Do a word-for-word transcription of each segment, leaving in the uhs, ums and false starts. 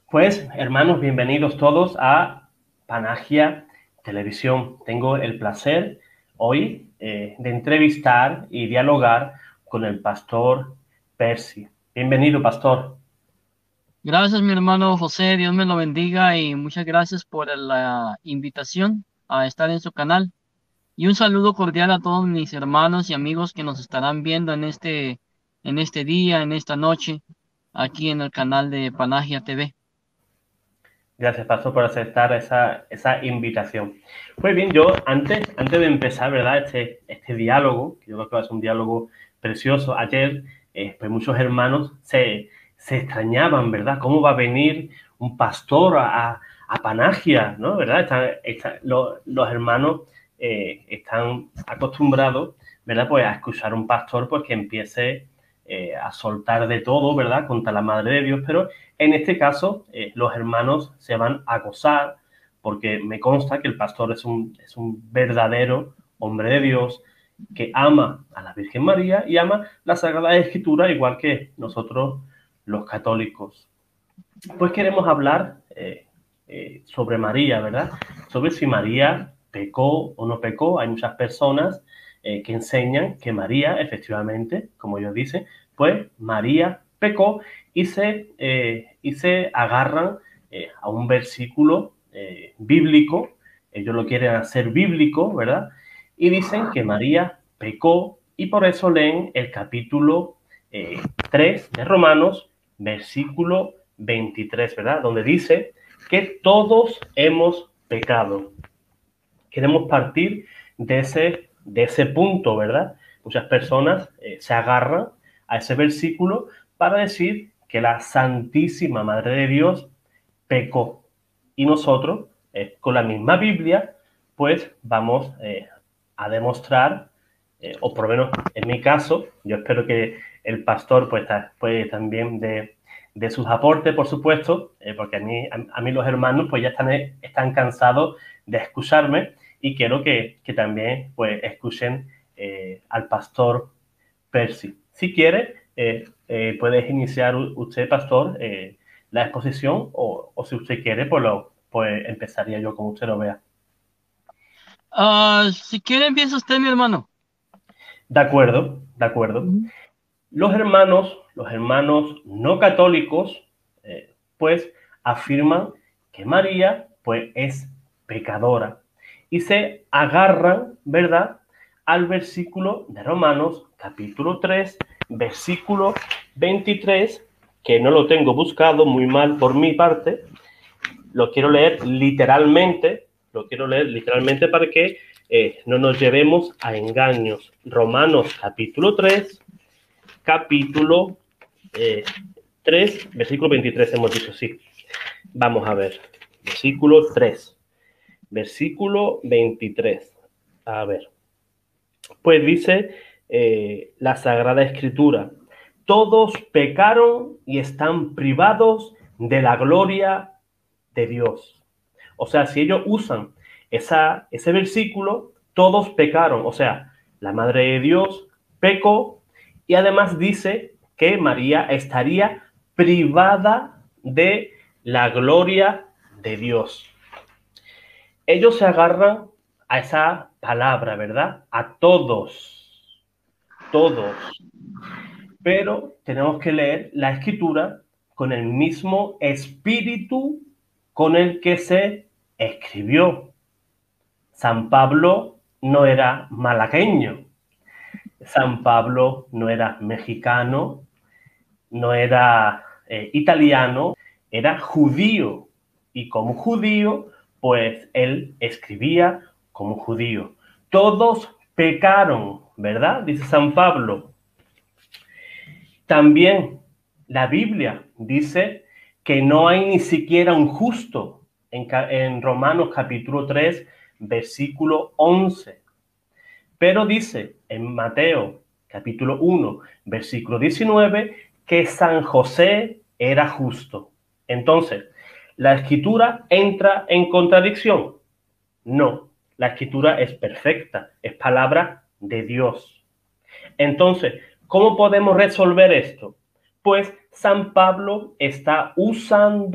Pues, hermanos, bienvenidos todos a Panagia Televisión. Tengo el placer hoy eh, de entrevistar y dialogar con el pastor Percy. Bienvenido, pastor. Gracias, mi hermano José, Dios me lo bendiga y muchas gracias por la invitación a estar en su canal. Y un saludo cordial a todos mis hermanos y amigos que nos estarán viendo en este, en este día, en esta noche, aquí en el canal de Panagia T V. Gracias, pastor, por aceptar esa, esa invitación. Pues bien, yo antes, antes de empezar, ¿verdad? Este, este diálogo, que yo creo que va a ser un diálogo precioso. Ayer, eh, pues muchos hermanos se, se extrañaban, ¿verdad? ¿Cómo va a venir un pastor a, a Panagia, ¿no? ¿Verdad? Están, están, los, los hermanos eh, están acostumbrados, ¿verdad? Pues a escuchar un pastor pues que empiece eh, a soltar de todo, ¿verdad? Contra la Madre de Dios, pero en este caso, eh, los hermanos se van a gozar porque me consta que el pastor es un, es un verdadero hombre de Dios que ama a la Virgen María y ama la Sagrada Escritura igual que nosotros los católicos. Pues queremos hablar eh, eh, sobre María, ¿verdad? Sobre si María pecó o no pecó. Hay muchas personas eh, que enseñan que María, efectivamente, como ellos dicen, pues María pecó y se, eh, y se agarran eh, a un versículo eh, bíblico. Ellos lo quieren hacer bíblico, ¿verdad? Y dicen que María pecó y por eso leen el capítulo eh, tres de Romanos, versículo veintitrés, ¿verdad? Donde dice que todos hemos pecado. Queremos partir de ese, de ese punto, ¿verdad? Muchas personas eh, se agarran a ese versículo para decir que la Santísima Madre de Dios pecó. Y nosotros, eh, con la misma Biblia, pues vamos eh, a demostrar, eh, o por lo menos en mi caso, yo espero que el pastor pues, pues también de, de sus aportes, por supuesto, eh, porque a mí, a, a mí los hermanos pues ya están, están cansados de escucharme y quiero que, que también pues escuchen eh, al pastor Percy. Si quiere, eh, eh, puedes iniciar usted, pastor, eh, la exposición o, o si usted quiere, pues, lo, pues empezaría yo como usted lo vea. Ah, si quiere, empieza usted, mi hermano. De acuerdo, de acuerdo. Ujú. Los hermanos, los hermanos no católicos, eh, pues afirman que María, pues es pecadora y se agarran, ¿verdad?, al versículo de Romanos, capítulo tres, versículo veintitrés, que no lo tengo buscado, muy mal por mi parte, lo quiero leer literalmente, lo quiero leer literalmente para que eh, no nos llevemos a engaños. Romanos, capítulo tres, capítulo eh, tres, versículo veintitrés, hemos dicho, sí. Vamos a ver, versículo tres, versículo veintitrés. A ver, pues dice eh, la Sagrada Escritura: todos pecaron y están privados de la gloria de Dios. O sea, si ellos usan esa, ese versículo, todos pecaron. O sea, la Madre de Dios pecó y además dice que María estaría privada de la gloria de Dios. Ellos se agarran a esa palabra, ¿verdad? A todos, todos. Pero tenemos que leer la escritura con el mismo espíritu con el que se escribió. San Pablo no era malagueño, San Pablo no era mexicano, no era eh, italiano, era judío. Y como judío, pues él escribía como judío. Todos pecaron, ¿verdad? Dice San Pablo. También la Biblia dice que no hay ni siquiera un justo en, en Romanos capítulo tres, versículo once. Pero dice en Mateo capítulo uno, versículo diecinueve, que San José era justo. Entonces, ¿la escritura entra en contradicción? No, la escritura es perfecta, es palabra de Dios. Entonces, ¿cómo podemos resolver esto? Pues San Pablo está usando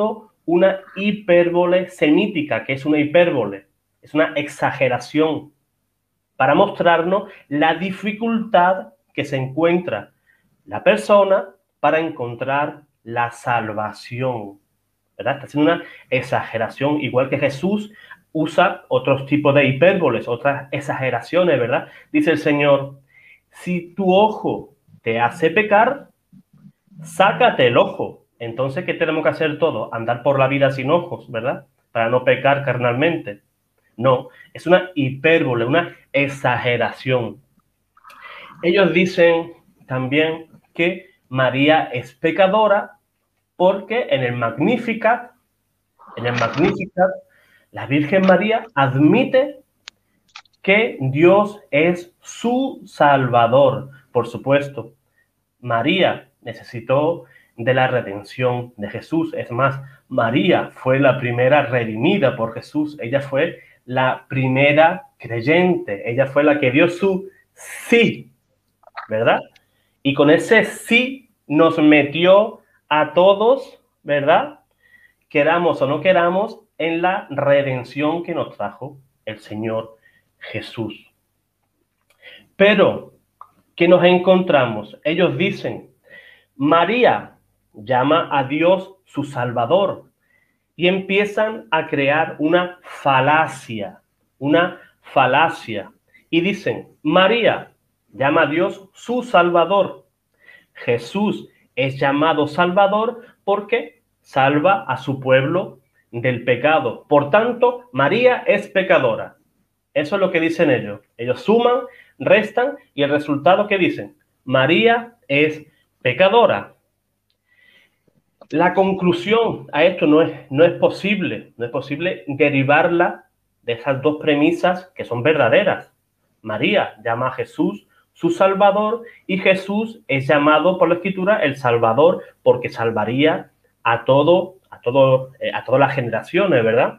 una hipérbole semítica. ¿Qué es una hipérbole? Es una exageración para mostrarnos la dificultad que se encuentra la persona para encontrar la salvación, ¿verdad? Está haciendo una exageración, igual que Jesús usa otros tipos de hipérboles, otras exageraciones, ¿verdad? Dice el Señor, si tu ojo te hace pecar, sácate el ojo. Entonces, ¿qué tenemos que hacer todos? Andar por la vida sin ojos, ¿verdad? Para no pecar carnalmente. No, es una hipérbole, una exageración. Ellos dicen también que María es pecadora porque en el Magnificat, en el Magnificat, la Virgen María admite que Dios es su Salvador. Por supuesto, María necesitó de la redención de Jesús. Es más, María fue la primera redimida por Jesús. Ella fue la primera creyente. Ella fue la que dio su sí, ¿verdad? Y con ese sí nos metió a todos, ¿verdad? Queramos o no queramos, en la redención que nos trajo el Señor Jesús. Pero, ¿qué nos encontramos? Ellos dicen, María llama a Dios su Salvador y empiezan a crear una falacia, una falacia. Y dicen, María llama a Dios su Salvador. Jesús es llamado Salvador porque salva a su pueblo del pecado. Por tanto, María es pecadora. Eso es lo que dicen ellos. Ellos suman, restan y el resultado que dicen, María es pecadora. La conclusión a esto no es, no es posible, no es posible derivarla de esas dos premisas que son verdaderas. María llama a Jesús su Salvador y Jesús es llamado por la Escritura el Salvador porque salvaría a todo, a todo, eh, a todas las generaciones, ¿verdad?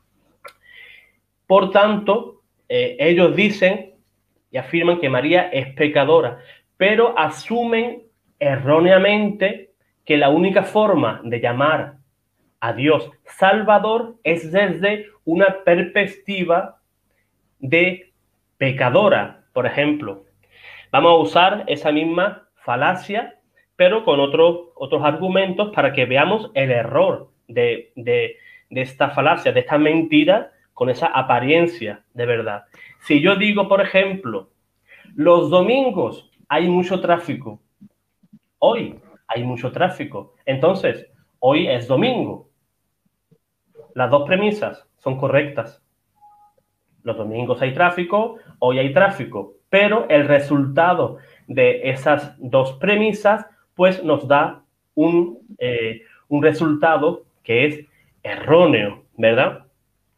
Por tanto, eh, ellos dicen y afirman que María es pecadora, pero asumen erróneamente que la única forma de llamar a Dios Salvador es desde una perspectiva de pecadora. Por ejemplo, vamos a usar esa misma falacia, pero con otros otros argumentos para que veamos el error de, de, de esta falacia, de esta mentira con esa apariencia de verdad. Si yo digo, por ejemplo, los domingos hay mucho tráfico, hoy hay mucho tráfico, entonces hoy es domingo. Las dos premisas son correctas. Los domingos hay tráfico, hoy hay tráfico, pero el resultado de esas dos premisas pues nos da un, eh, un resultado que es erróneo, ¿verdad?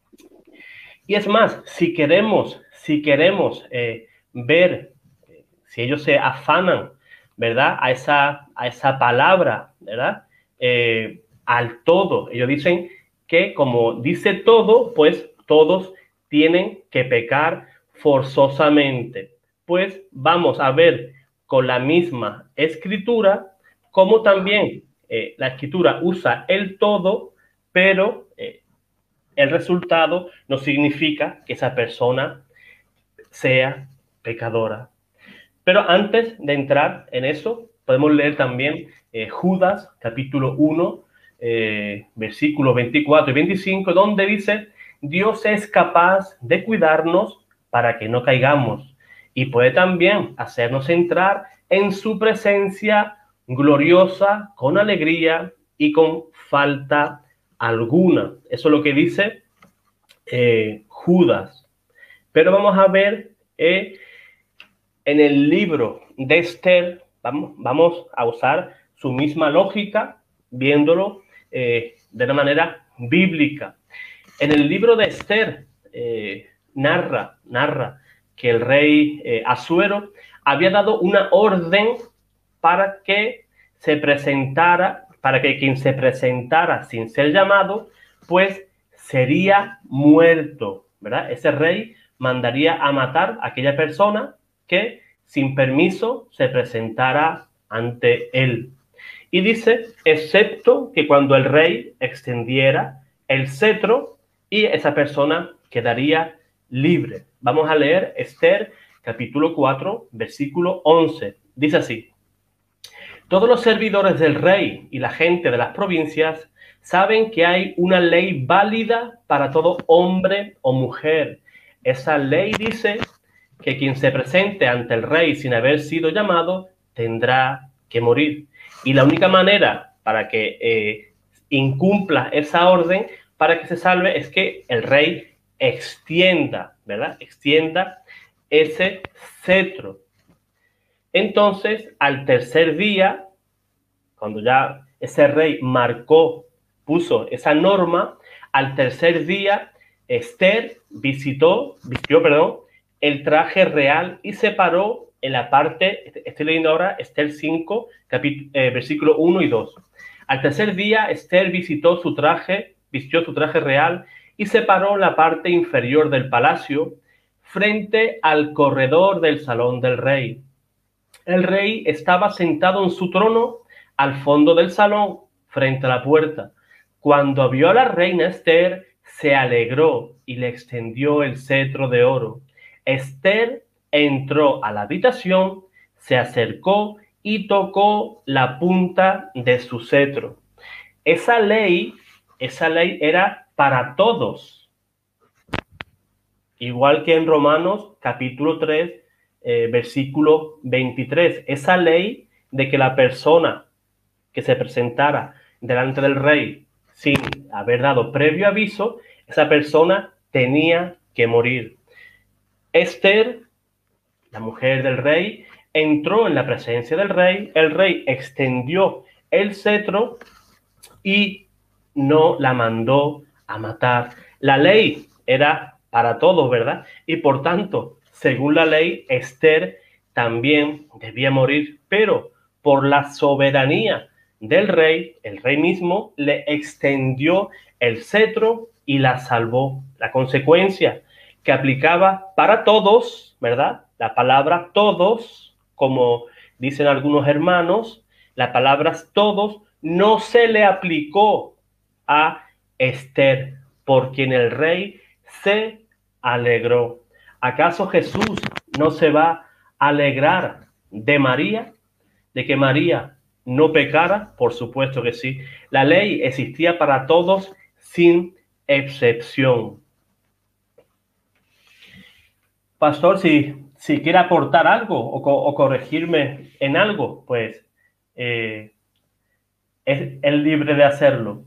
Y es más, si queremos, si queremos eh, ver eh, si ellos se afanan, ¿verdad? A esa, a esa palabra, ¿verdad? Eh, al todo. Ellos dicen que como dice todo, pues todos tienen que pecar forzosamente. Pues vamos a ver con la misma escritura cómo también eh, la escritura usa el todo, pero eh, el resultado no significa que esa persona sea pecadora. Pero antes de entrar en eso, podemos leer también eh, Judas, capítulo uno, eh, versículos veinticuatro y veinticinco, donde dice, Dios es capaz de cuidarnos para que no caigamos y puede también hacernos entrar en su presencia gloriosa, con alegría y con falta alguna. Eso es lo que dice eh, Judas. Pero vamos a ver eh, en el libro de Esther, vamos, vamos a usar su misma lógica, viéndolo eh, de una manera bíblica. En el libro de Esther eh, narra, narra que el rey eh, Asuero había dado una orden para que se presentara, para que quien se presentara sin ser llamado, pues sería muerto, ¿verdad? Ese rey mandaría a matar a aquella persona que sin permiso se presentara ante él. Y dice, excepto que cuando el rey extendiera el cetro y esa persona quedaría libre. Vamos a leer Esther capítulo cuatro, versículo once. Dice así: todos los servidores del rey y la gente de las provincias saben que hay una ley válida para todo hombre o mujer. Esa ley dice que quien se presente ante el rey sin haber sido llamado tendrá que morir. Y la única manera para que eh, incumpla esa orden, para que se salve, es que el rey extienda, ¿verdad? Extienda ese cetro. Entonces, al tercer día, cuando ya ese rey marcó, puso esa norma, al tercer día, Esther visitó, vistió, perdón, el traje real y se paró en la parte, estoy leyendo ahora Esther cinco, capítulo, eh, versículo uno y dos. Al tercer día, Esther visitó su traje, vistió su traje real y se paró en la parte inferior del palacio, frente al corredor del salón del rey. El rey estaba sentado en su trono al fondo del salón, frente a la puerta. Cuando vio a la reina Esther, se alegró y le extendió el cetro de oro. Esther entró a la habitación, se acercó y tocó la punta de su cetro. Esa ley, esa ley era para todos. Igual que en Romanos capítulo tres, eh, versículo veintitrés. Esa ley de que la persona que se presentara delante del rey sin haber dado previo aviso, esa persona tenía que morir. Esther, la mujer del rey, entró en la presencia del rey, el rey extendió el cetro y no la mandó a matar. La ley era para todos, ¿verdad? Y por tanto, según la ley, Esther también debía morir, pero por la soberanía del rey, el rey mismo le extendió el cetro y la salvó. La consecuencia que aplicaba para todos, ¿verdad? La palabra todos, como dicen algunos hermanos, la palabra todos no se le aplicó a Esther, por quien el rey se alegró. ¿Acaso Jesús no se va a alegrar de María? ¿De que María no pecara? Por supuesto que sí. La ley existía para todos sin excepción. Pastor, si, si quiere aportar algo o, o corregirme en algo, pues eh, es, es libre de hacerlo.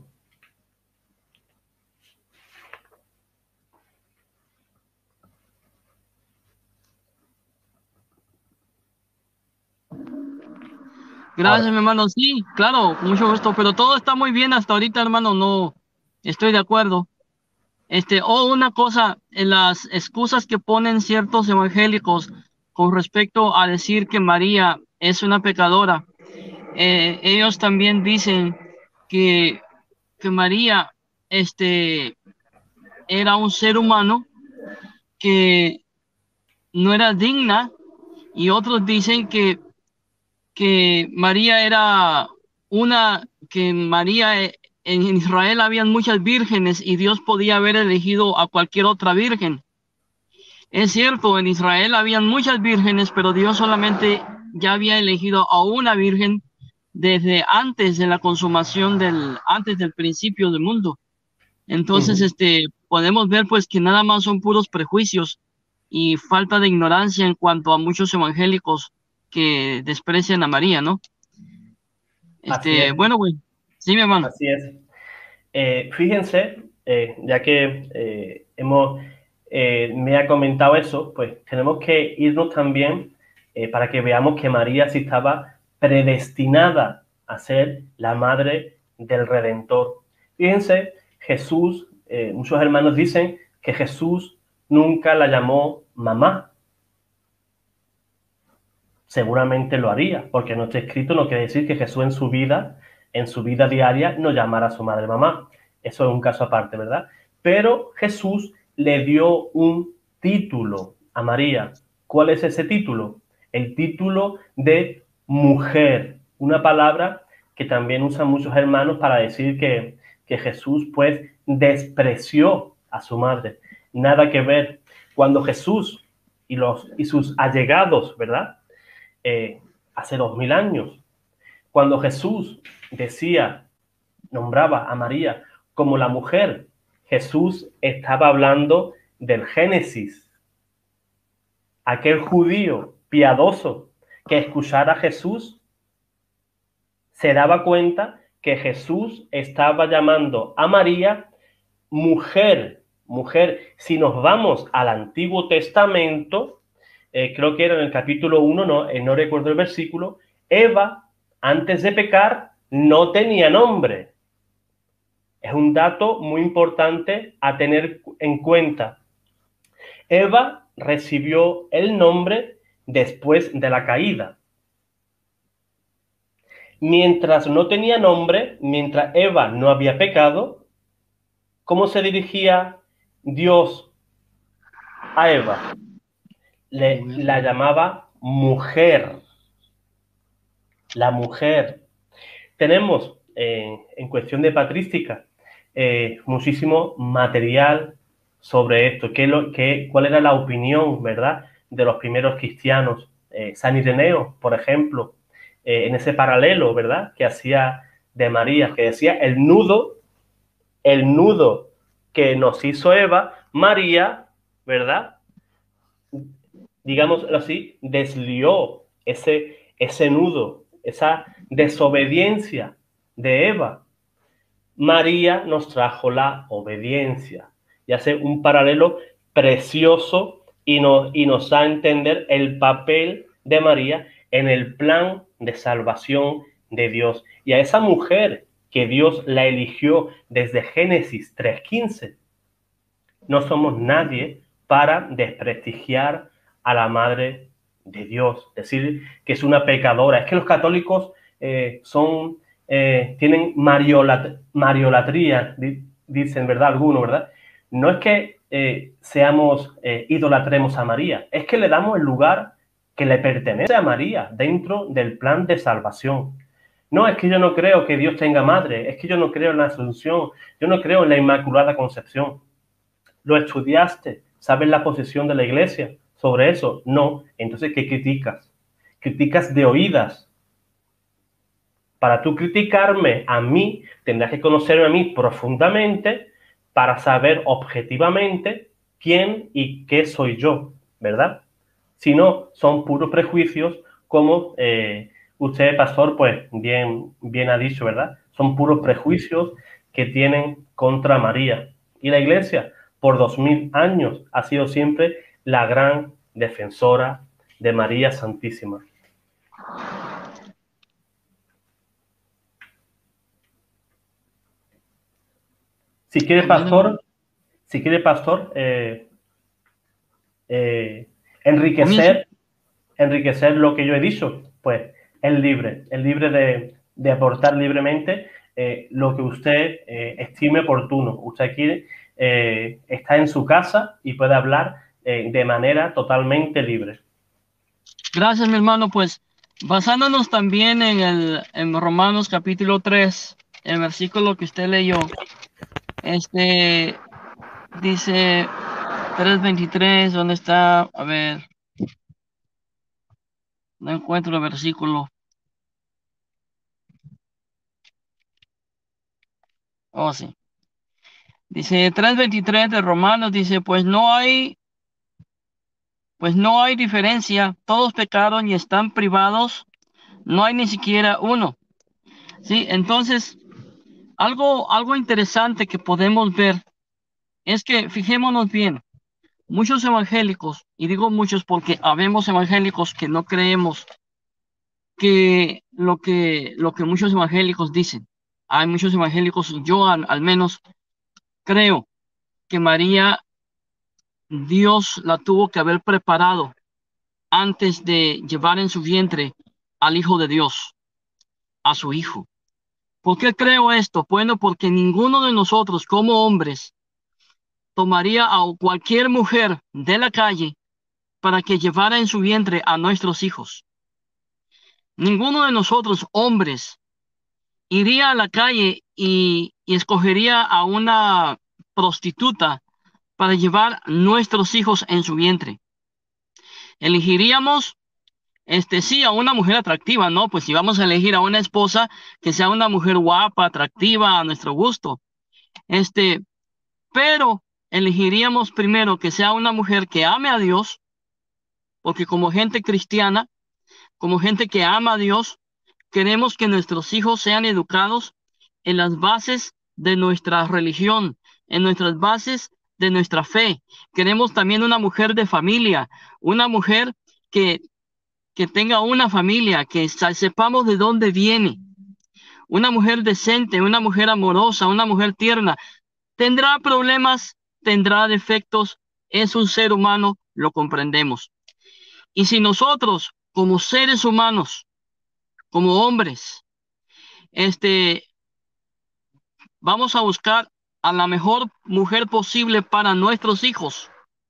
Gracias, Ahora. mi hermano. Sí, claro, con mucho gusto, pero todo está muy bien hasta ahorita, hermano. No estoy de acuerdo. Este, o una cosa, en las excusas que ponen ciertos evangélicos con respecto a decir que María es una pecadora, eh, ellos también dicen que, que María, este, era un ser humano que no era digna, y otros dicen que que María era una, que María, eh, en Israel habían muchas vírgenes y Dios podía haber elegido a cualquier otra virgen. Es cierto, en Israel habían muchas vírgenes, pero Dios solamente ya había elegido a una virgen desde antes de la consumación del, antes del principio del mundo. Entonces, Uh-huh. este, podemos ver pues que nada más son puros prejuicios y falta de ignorancia en cuanto a muchos evangélicos que desprecian a María, ¿no? Así Este, es, bueno, güey. Sí, mi hermano. así es. Eh, fíjense, eh, ya que eh, hemos, eh, me ha comentado eso, pues tenemos que irnos también eh, para que veamos que María sí estaba predestinada a ser la madre del Redentor. Fíjense, Jesús, eh, muchos hermanos dicen que Jesús nunca la llamó mamá. Seguramente lo haría, porque no está escrito, no quiere decir que Jesús en su vida, en su vida diaria, no llamara a su madre mamá. Eso es un caso aparte, ¿verdad? Pero Jesús le dio un título a María. ¿Cuál es ese título? El título de mujer, una palabra que también usan muchos hermanos para decir que, que Jesús pues despreció a su madre. Nada que ver. Cuando Jesús y, los, y sus allegados, ¿verdad? Eh, hace dos mil años, cuando Jesús decía, nombraba a María como la mujer, Jesús estaba hablando del Génesis. Aquel judío piadoso que escuchara a Jesús se daba cuenta que Jesús estaba llamando a María mujer, mujer. Si nos vamos al Antiguo Testamento, eh, creo que era en el capítulo uno, no, eh, no recuerdo el versículo, Eva, antes de pecar, no tenía nombre. Es un dato muy importante a tener en cuenta. Eva recibió el nombre después de la caída. Mientras no tenía nombre, mientras Eva no había pecado, ¿cómo se dirigía Dios a Eva? Le, la llamaba mujer. La mujer. Tenemos eh, en cuestión de patrística eh, muchísimo material sobre esto. ¿Qué lo, qué, ¿Cuál era la opinión, verdad, de los primeros cristianos? Eh, San Ireneo, por ejemplo, eh, en ese paralelo, ¿verdad?, que hacía de María, que decía el nudo, el nudo que nos hizo Eva, María, ¿verdad?, digámoslo así, deslió ese, ese nudo, esa desobediencia de Eva. María nos trajo la obediencia y hace un paralelo precioso y nos, y nos da a entender el papel de María en el plan de salvación de Dios. Y a esa mujer que Dios la eligió desde Génesis tres quince, no somos nadie para desprestigiar a la Madre de Dios, decir que es una pecadora. Es que los católicos eh, son, eh, tienen mariolat mariolatría, dicen, ¿verdad? Algunos, ¿verdad? No es que eh, seamos, eh, idolatremos a María, es que le damos el lugar que le pertenece a María dentro del plan de salvación. No, es que yo no creo que Dios tenga madre, es que yo no creo en la Asunción, yo no creo en la Inmaculada Concepción. ¿Lo estudiaste? ¿Sabes la posición de la Iglesia sobre eso? No. Entonces, ¿qué criticas? Criticas de oídas. Para tú criticarme a mí, tendrás que conocerme a mí profundamente para saber objetivamente quién y qué soy yo, ¿verdad? Si no, son puros prejuicios, como eh, usted, pastor, pues bien, bien ha dicho, ¿verdad? Son puros prejuicios que tienen contra María. Y la Iglesia, por dos mil años, ha sido siempre la gran defensora de María Santísima. Si quiere, pastor, si quiere, pastor, eh, eh, enriquecer, enriquecer lo que yo he dicho, pues es libre, es libre de, de aportar libremente eh, lo que usted eh, estime oportuno. Usted aquí eh, está en su casa y puede hablar eh, de manera totalmente libre. Gracias, mi hermano. Pues basándonos también en el en Romanos capítulo tres, el versículo que usted leyó, este dice tres veintitrés, ¿dónde está? A ver, no encuentro el versículo. Oh, sí. Dice tres veintitrés de Romanos, dice, pues no hay, pues no hay diferencia, todos pecaron y están privados, no hay ni siquiera uno. Sí, entonces, algo, algo interesante que podemos ver es que, fijémonos bien, muchos evangélicos, y digo muchos porque habemos evangélicos que no creemos que lo que, lo que muchos evangélicos dicen. Hay muchos evangélicos, yo al, al menos creo que María, Dios la tuvo que haber preparado antes de llevar en su vientre al Hijo de Dios, a su Hijo. ¿Por qué creo esto? Bueno, porque ninguno de nosotros como hombres tomaría a cualquier mujer de la calle para que llevara en su vientre a nuestros hijos. Ninguno de nosotros, hombres, iría a la calle y, y escogería a una prostituta para llevar nuestros hijos en su vientre. Elegiríamos, este, sí, a una mujer atractiva, ¿no? Pues si vamos a elegir a una esposa, que sea una mujer guapa, atractiva, a nuestro gusto. Este, pero elegiríamos primero que sea una mujer que ame a Dios, porque como gente cristiana, como gente que ama a Dios, queremos que nuestros hijos sean educados en las bases de nuestra religión, en nuestras bases de nuestra fe. Queremos también una mujer de familia, una mujer que, que tenga una familia, que sa- sepamos de dónde viene. Una mujer decente, una mujer amorosa, una mujer tierna. Tendrá problemas, tendrá defectos, es un ser humano, lo comprendemos. Y si nosotros, como seres humanos, como hombres, este, vamos a buscar a la mejor mujer posible para nuestros hijos,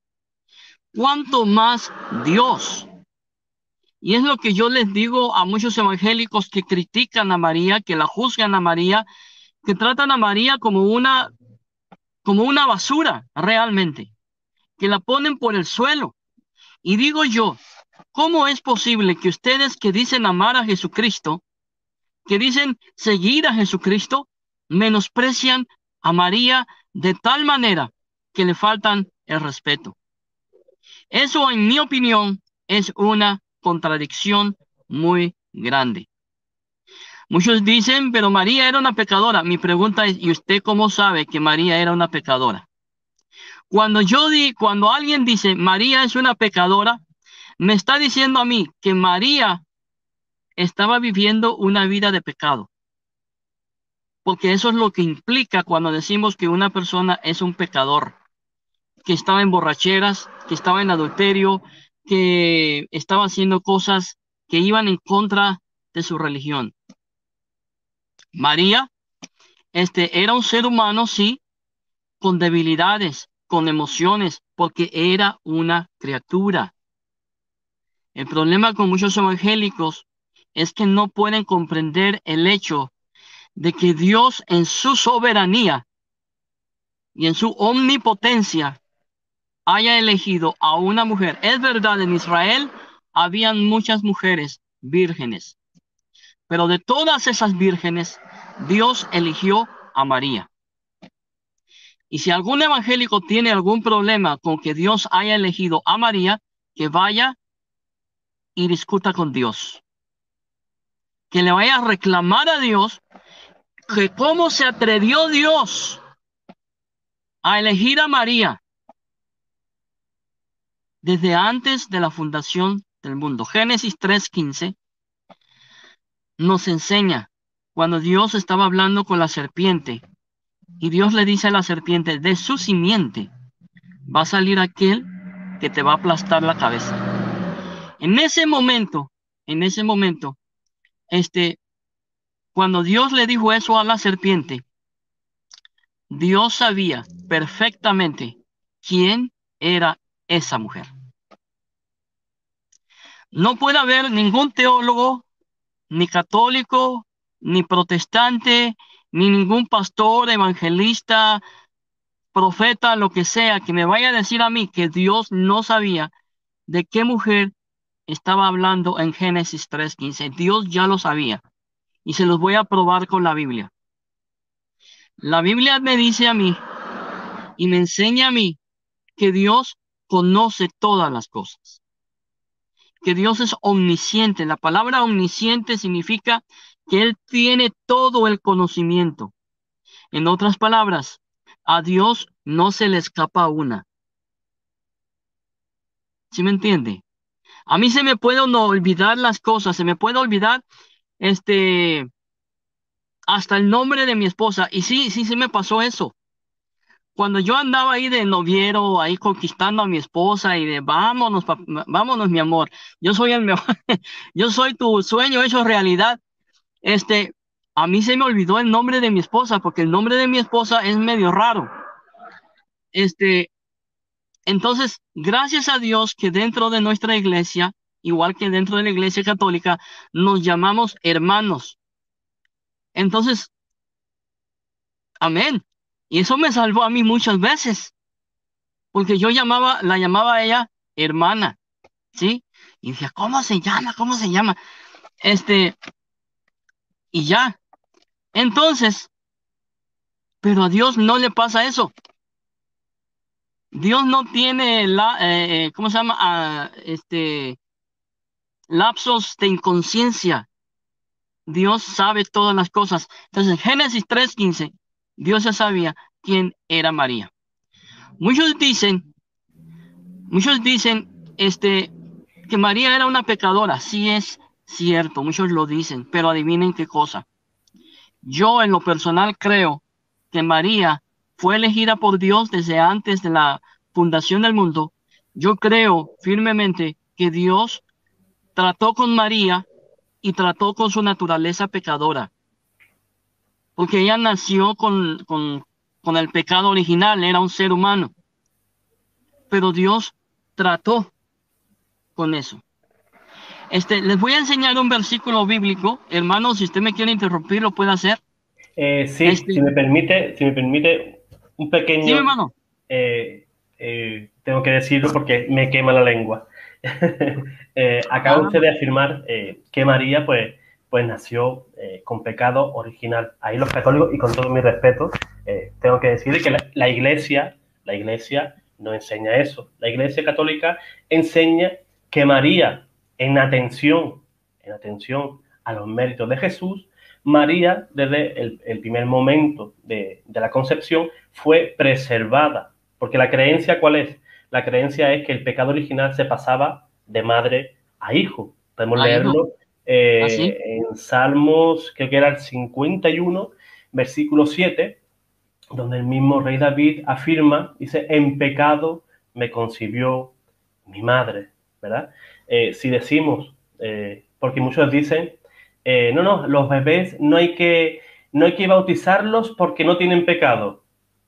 ¿cuánto más Dios? Y es lo que yo les digo a muchos evangélicos que critican a María, que la juzgan a María, que tratan a María como una, como una basura realmente, que la ponen por el suelo. Y digo yo, ¿cómo es posible que ustedes que dicen amar a Jesucristo, que dicen seguir a Jesucristo, menosprecian a María de tal manera que le faltan el respeto? Eso, en mi opinión, es una contradicción muy grande. Muchos dicen, pero María era una pecadora. Mi pregunta es, ¿y usted cómo sabe que María era una pecadora? Cuando yo di, cuando alguien dice María es una pecadora, me está diciendo a mí que María estaba viviendo una vida de pecado. Porque eso es lo que implica cuando decimos que una persona es un pecador, que estaba en borracheras, que estaba en adulterio, que estaba haciendo cosas que iban en contra de su religión. María, este, era un ser humano, sí, con debilidades, con emociones, porque era una criatura. El problema con muchos evangélicos es que no pueden comprender el hecho de que Dios en su soberanía y en su omnipotencia haya elegido a una mujer. Es verdad, en Israel habían muchas mujeres vírgenes, pero de todas esas vírgenes, Dios eligió a María. Y si algún evangélico tiene algún problema con que Dios haya elegido a María, que vaya y discuta con Dios. Que le vaya a reclamar a Dios que cómo se atrevió Dios a elegir a María desde antes de la fundación del mundo. Génesis tres quince nos enseña cuando Dios estaba hablando con la serpiente y Dios le dice a la serpiente, de su simiente va a salir aquel que te va a aplastar la cabeza. En ese momento, en ese momento, este, cuando Dios le dijo eso a la serpiente, Dios sabía perfectamente quién era esa mujer. No puede haber ningún teólogo, ni católico, ni protestante, ni ningún pastor, evangelista, profeta, lo que sea, que me vaya a decir a mí que Dios no sabía de qué mujer estaba hablando en Génesis tres quince. Dios ya lo sabía y se los voy a probar con la Biblia. La Biblia me dice a mí y me enseña a mí que Dios conoce todas las cosas, que Dios es omnisciente. La palabra omnisciente significa que Él tiene todo el conocimiento. En otras palabras, a Dios no se le escapa una. ¿Sí me entiende? A mí se me puede no olvidar las cosas, se me puede olvidar este hasta el nombre de mi esposa. Y sí, sí, sí me pasó eso. Cuando yo andaba ahí de noviero, ahí conquistando a mi esposa y de vámonos, pa- vámonos, mi amor. Yo soy el mejor, yo soy tu sueño hecho realidad. Este, a mí se me olvidó el nombre de mi esposa porque el nombre de mi esposa es medio raro. Este, entonces, gracias a Dios que dentro de nuestra iglesia, igual que dentro de la iglesia católica, nos llamamos hermanos. Entonces, amén. Y eso me salvó a mí muchas veces, porque yo llamaba, la llamaba a ella hermana, ¿sí? Y decía, ¿cómo se llama? ¿Cómo se llama? Este, y ya. Entonces, pero a Dios no le pasa eso. Dios no tiene la, eh, eh, ¿cómo se llama? Ah, este, lapsos de inconsciencia. Dios sabe todas las cosas. Entonces, Génesis tres quince, Dios ya sabía quién era María. Muchos dicen, muchos dicen, este, que María era una pecadora. Sí es cierto, muchos lo dicen, pero adivinen qué cosa. Yo en lo personal creo que María fue elegida por Dios desde antes de la fundación del mundo. Yo creo firmemente que Dios trató con María y trató con su naturaleza pecadora, porque ella nació con, con, con el pecado original, era un ser humano, pero Dios trató con eso. Este, les voy a enseñar un versículo bíblico, hermano, si usted me quiere interrumpir, lo puede hacer. Eh, sí, Este, si me permite, si me permite un sí, mi pequeño, hermano. eh, eh, tengo que decirlo porque me quema la lengua. eh, acaba Ah, usted de afirmar eh, que María, pues, pues nació eh, con pecado original. Ahí los católicos, y con todo mi respeto, eh, tengo que decir que la, la Iglesia, la Iglesia no enseña eso. La Iglesia católica enseña que María, en atención, en atención a los méritos de Jesús, María, desde el, el primer momento de, de la concepción, fue preservada. Porque la creencia, ¿cuál es? La creencia es que el pecado original se pasaba de madre a hijo. Podemos ahí no, leerlo eh, así. en Salmos, creo que era el cincuenta y uno, versículo siete, donde el mismo rey David afirma, dice, en pecado me concibió mi madre, ¿verdad? Eh, si decimos, eh, porque muchos dicen, eh, no, no, los bebés no hay que, no hay que bautizarlos porque no tienen pecado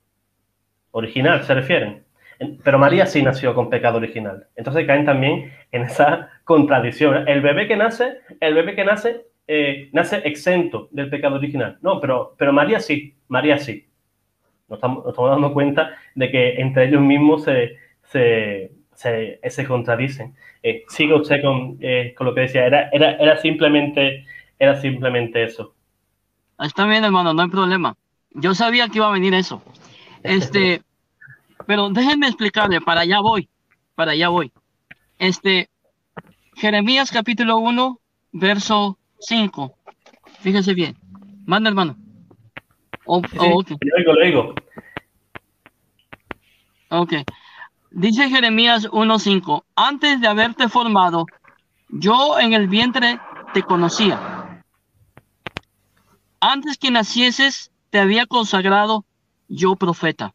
original, se refieren. Pero María sí nació con pecado original. Entonces caen también en esa contradicción. El bebé que nace, el bebé que nace, eh, nace exento del pecado original. No, pero, pero María sí, María sí. Nos estamos, nos estamos dando cuenta de que entre ellos mismos se, se, se, se contradicen. Eh, siga usted con, eh, con lo que decía. Era, era, era, simplemente, era simplemente eso. Está bien, hermano, no hay problema. Yo sabía que iba a venir eso. Este, pero déjenme explicarle, para allá voy, para allá voy. Este, Jeremías capítulo uno, verso cinco. Fíjese bien. Manda, hermano. Oh, Sí, sí, oh, ok, lo digo, lo digo. ok. Dice Jeremías uno cinco. Antes de haberte formado, yo en el vientre te conocía. Antes que nacieses, te había consagrado yo profeta.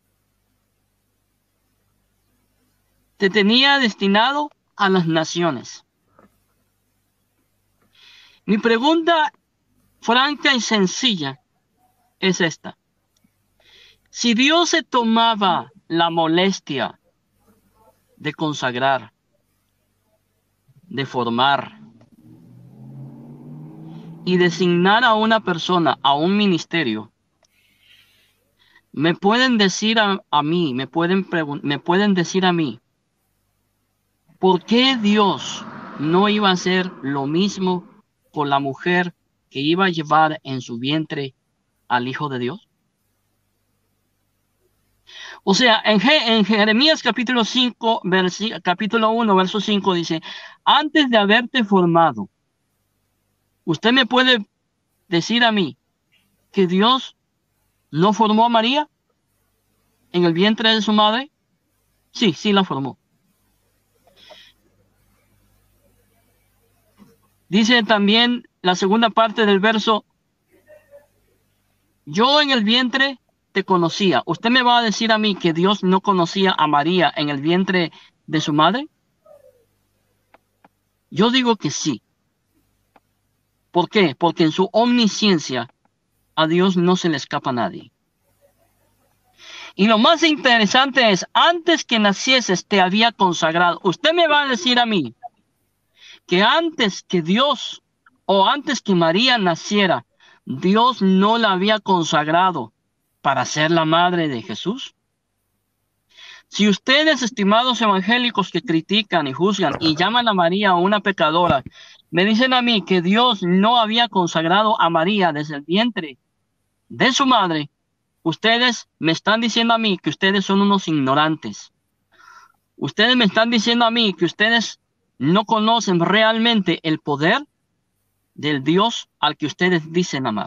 Te tenía destinado a las naciones. Mi pregunta franca y sencilla es esta. Si Dios se tomaba la molestia de consagrar, de formar y designar a una persona a un ministerio, me pueden decir a, a mí, me pueden, me pueden decir a mí, ¿por qué Dios no iba a hacer lo mismo con la mujer que iba a llevar en su vientre al Hijo de Dios? O sea, en, en Jeremías capítulo cinco, capítulo uno, verso cinco dice, antes de haberte formado, ¿usted me puede decir a mí que Dios no formó a María en el vientre de su madre? Sí, sí la formó. Dice también la segunda parte del verso, yo en el vientre te conocía. ¿Usted me va a decir a mí que Dios no conocía a María en el vientre de su madre? Yo digo que sí. ¿Por qué? Porque en su omnisciencia a Dios no se le escapa a nadie. Y lo más interesante es, antes que nacieses te había consagrado. Usted me va a decir a mí que antes que Dios o antes que María naciera, Dios no la había consagrado para ser la madre de Jesús. Si ustedes, estimados evangélicos que critican y juzgan y llaman a María una pecadora, me dicen a mí que Dios no había consagrado a María desde el vientre de su madre, ustedes me están diciendo a mí que ustedes son unos ignorantes. Ustedes me están diciendo a mí que ustedes no conocen realmente el poder del Dios al que ustedes dicen amar.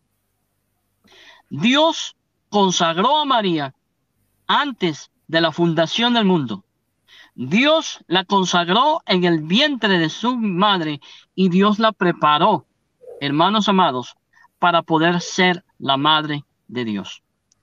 Dios consagró a María antes de la fundación del mundo. Dios la consagró en el vientre de su madre y Dios la preparó, hermanos amados, para poder ser la madre de Dios.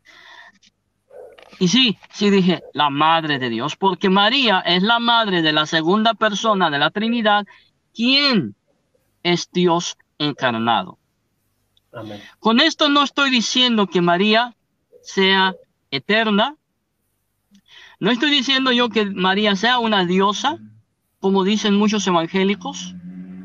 Y sí, sí dije la madre de Dios, porque María es la madre de la segunda persona de la Trinidad, quien es Dios encarnado. Amén. Con esto no estoy diciendo que María sea eterna. No estoy diciendo yo que María sea una diosa, como dicen muchos evangélicos.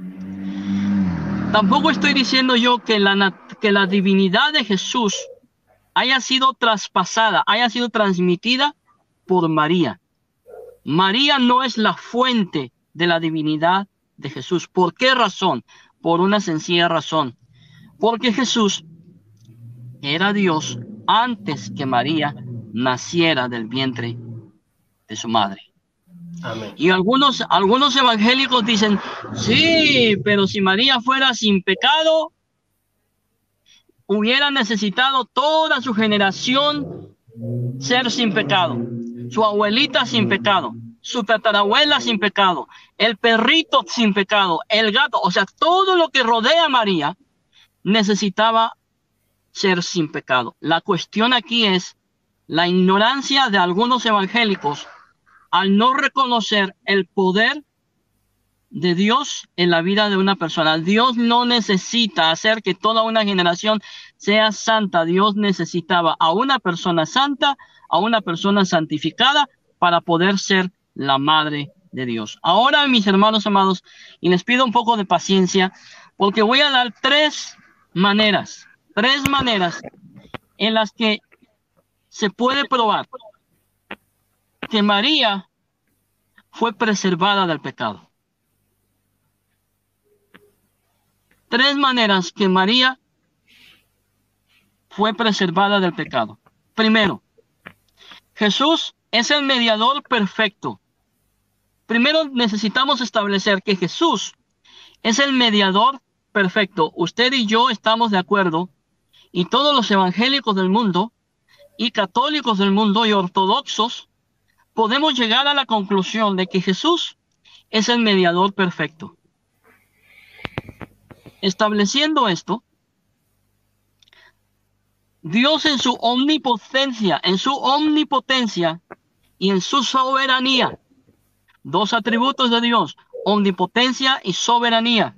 Tampoco estoy diciendo yo que la, que la divinidad de Jesús haya sido traspasada, haya sido transmitida por María. María no es la fuente de la divinidad de Jesús. ¿Por qué razón? Por una sencilla razón. Porque Jesús era Dios antes que María naciera del vientre de su madre. Amén. Y algunos, algunos evangélicos dicen, sí, pero si María fuera sin pecado, hubiera necesitado toda su generación ser sin pecado. Su abuelita sin pecado, su tatarabuela sin pecado, el perrito sin pecado, el gato, o sea, todo lo que rodea a María necesitaba ser sin pecado. La cuestión aquí es la ignorancia de algunos evangélicos al no reconocer el poder de Dios en la vida de una persona. Dios no necesita hacer que toda una generación sea santa. Dios necesitaba a una persona santa, a una persona santificada para poder ser la madre de Dios. Ahora, mis hermanos amados, y les pido un poco de paciencia, porque voy a dar tres maneras, tres maneras en las que se puede probar que María fue preservada del pecado. Tres maneras que María fue preservada del pecado. Primero, Jesús es el mediador perfecto. Primero necesitamos establecer que Jesús es el mediador perfecto. Usted y yo estamos de acuerdo, y todos los evangélicos del mundo, y católicos del mundo, y ortodoxos, podemos llegar a la conclusión de que Jesús es el mediador perfecto. Estableciendo esto, Dios en su omnipotencia, en su omnipotencia y en su soberanía, dos atributos de Dios, omnipotencia y soberanía.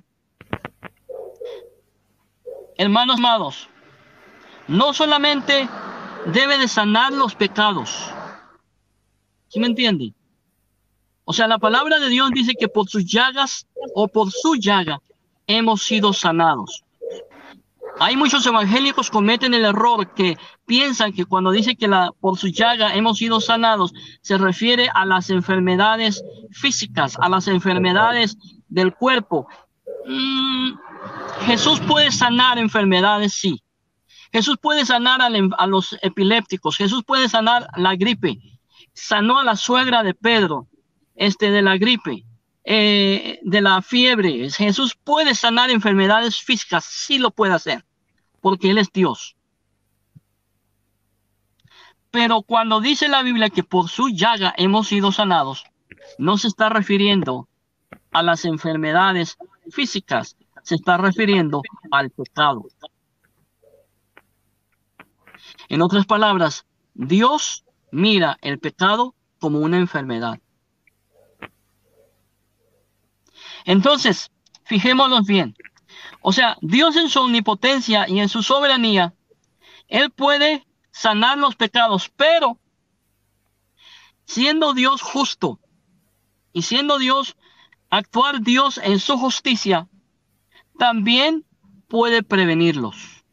Hermanos amados, no solamente debe de sanar los pecados. ¿Sí me entienden? O sea, la palabra de Dios dice que por sus llagas o por su llaga hemos sido sanados. Hay muchos evangélicos cometen el error que piensan que cuando dice que la, por su llaga hemos sido sanados, se refiere a las enfermedades físicas, a las enfermedades del cuerpo. Mm, Jesús puede sanar enfermedades, sí. Jesús puede sanar a, a los epilépticos. Jesús puede sanar la gripe. Sanó a la suegra de Pedro, este, de la gripe. Eh, de la fiebre. Jesús puede sanar enfermedades físicas, sí lo puede hacer, porque Él es Dios. Pero cuando dice la Biblia que por su llaga hemos sido sanados, no se está refiriendo a las enfermedades físicas, se está refiriendo al pecado. En otras palabras, Dios mira el pecado como una enfermedad. Entonces, fijémonos bien. O sea, Dios en su omnipotencia y en su soberanía, Él puede sanar los pecados, pero siendo Dios justo y siendo Dios, actuar Dios en su justicia, también puede prevenirlos.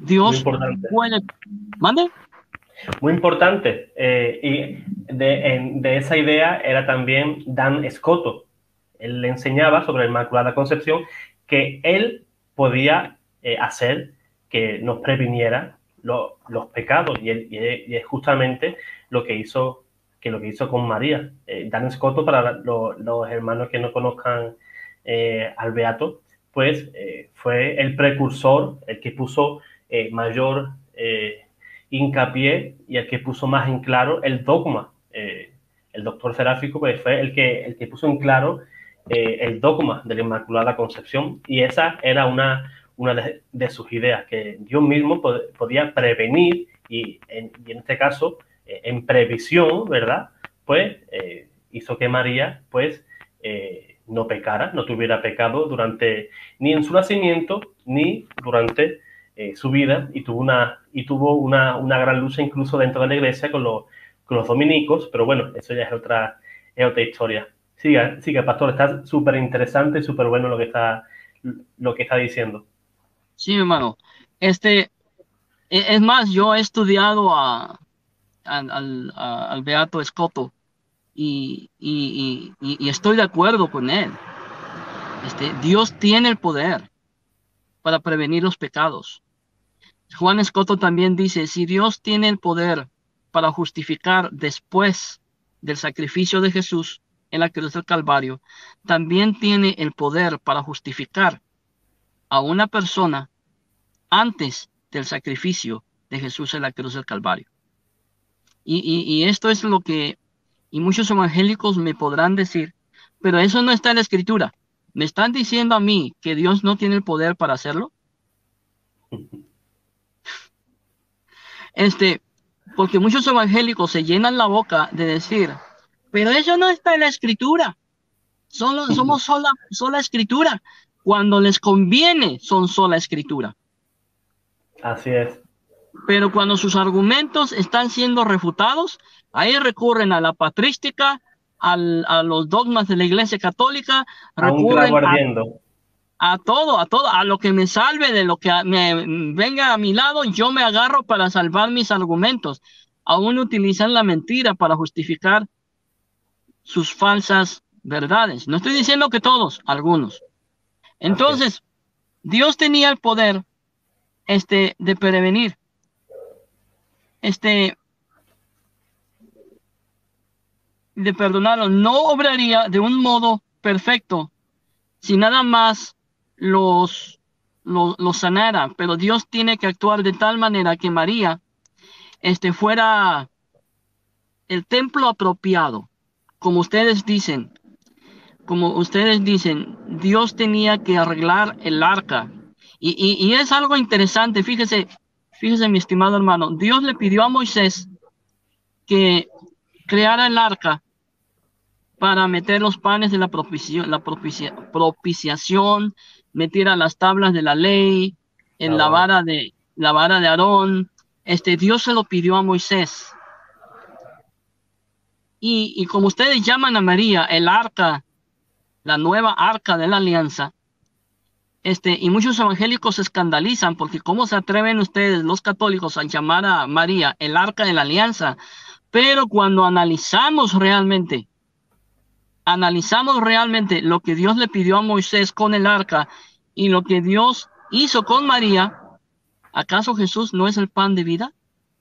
Muy Dios importante. puede... ¿Mande? Muy importante. Eh, y de, en- de esa idea era también Dan Scotto. Él le enseñaba sobre la Inmaculada Concepción que él podía eh, hacer que nos previniera lo- los pecados. Y, él- y es y es justamente lo que hizo, que lo que hizo con María. Eh, Dan Scotto, para lo- los hermanos que no conozcan eh, al Beato, pues eh, fue el precursor, el que puso eh, mayor... eh, hincapié y el que puso más en claro el dogma. Eh, el doctor Seráfico pues, fue el que, el que puso en claro eh, el dogma de la Inmaculada Concepción, y esa era una, una de, de sus ideas, que Dios mismo pod podía prevenir y en, y en este caso, eh, en previsión, ¿verdad? Pues eh, hizo que María pues eh, no pecara, no tuviera pecado durante ni en su nacimiento ni durante eh, su vida, y tuvo una, y tuvo una, una gran lucha incluso dentro de la iglesia con los, con los dominicos, pero bueno, eso ya es otra, es otra historia. Siga, siga, pastor, está súper interesante y súper bueno lo que está, lo que está diciendo. Sí, hermano. Este, e- es más, yo he estudiado a, al, al, a- al Beato Escoto y, y, y, y estoy de acuerdo con él. Este, Dios tiene el poder para prevenir los pecados. Juan Escoto también dice, si Dios tiene el poder para justificar después del sacrificio de Jesús en la cruz del Calvario, también tiene el poder para justificar a una persona antes del sacrificio de Jesús en la cruz del Calvario. Y, y, y esto es lo que, y muchos evangélicos me podrán decir, pero eso no está en la Escritura. ¿Me están diciendo a mí que Dios no tiene el poder para hacerlo? Este, porque muchos evangélicos se llenan la boca de decir, pero eso no está en la Escritura. Solo, somos sola, sola Escritura. Cuando les conviene, son sola Escritura. Así es. Pero cuando sus argumentos están siendo refutados, ahí recurren a la patrística, al, a los dogmas de la Iglesia Católica, A un clavo recurren a, ardiendo. a todo, a todo, a lo que me salve de lo que a- me venga a mi lado, yo me agarro para salvar mis argumentos. Aún utilizan la mentira para justificar sus falsas verdades. No estoy diciendo que todos, algunos. Así es. Entonces, Dios tenía el poder este, de prevenir. Este, de perdonarlo, no obraría de un modo perfecto si nada más los, los, los sanara, pero Dios tiene que actuar de tal manera que María este, fuera el templo apropiado. Como ustedes dicen, como ustedes dicen, Dios tenía que arreglar el arca. Y, y, y es algo interesante, fíjese, fíjese mi estimado hermano, Dios le pidió a Moisés que creara el arca para meter los panes de la, propicio, la propicia, propiciación, metiera las tablas de la ley, en Ah, la wow. vara de la vara de Aarón. Este Dios se lo pidió a Moisés. Y, y como ustedes llaman a María el arca, la nueva arca de la alianza, este, y muchos evangélicos se escandalizan porque cómo se atreven ustedes, los católicos, a llamar a María el arca de la alianza. Pero cuando analizamos realmente analizamos realmente lo que Dios le pidió a Moisés con el arca y lo que Dios hizo con María, ¿acaso Jesús no es el pan de vida?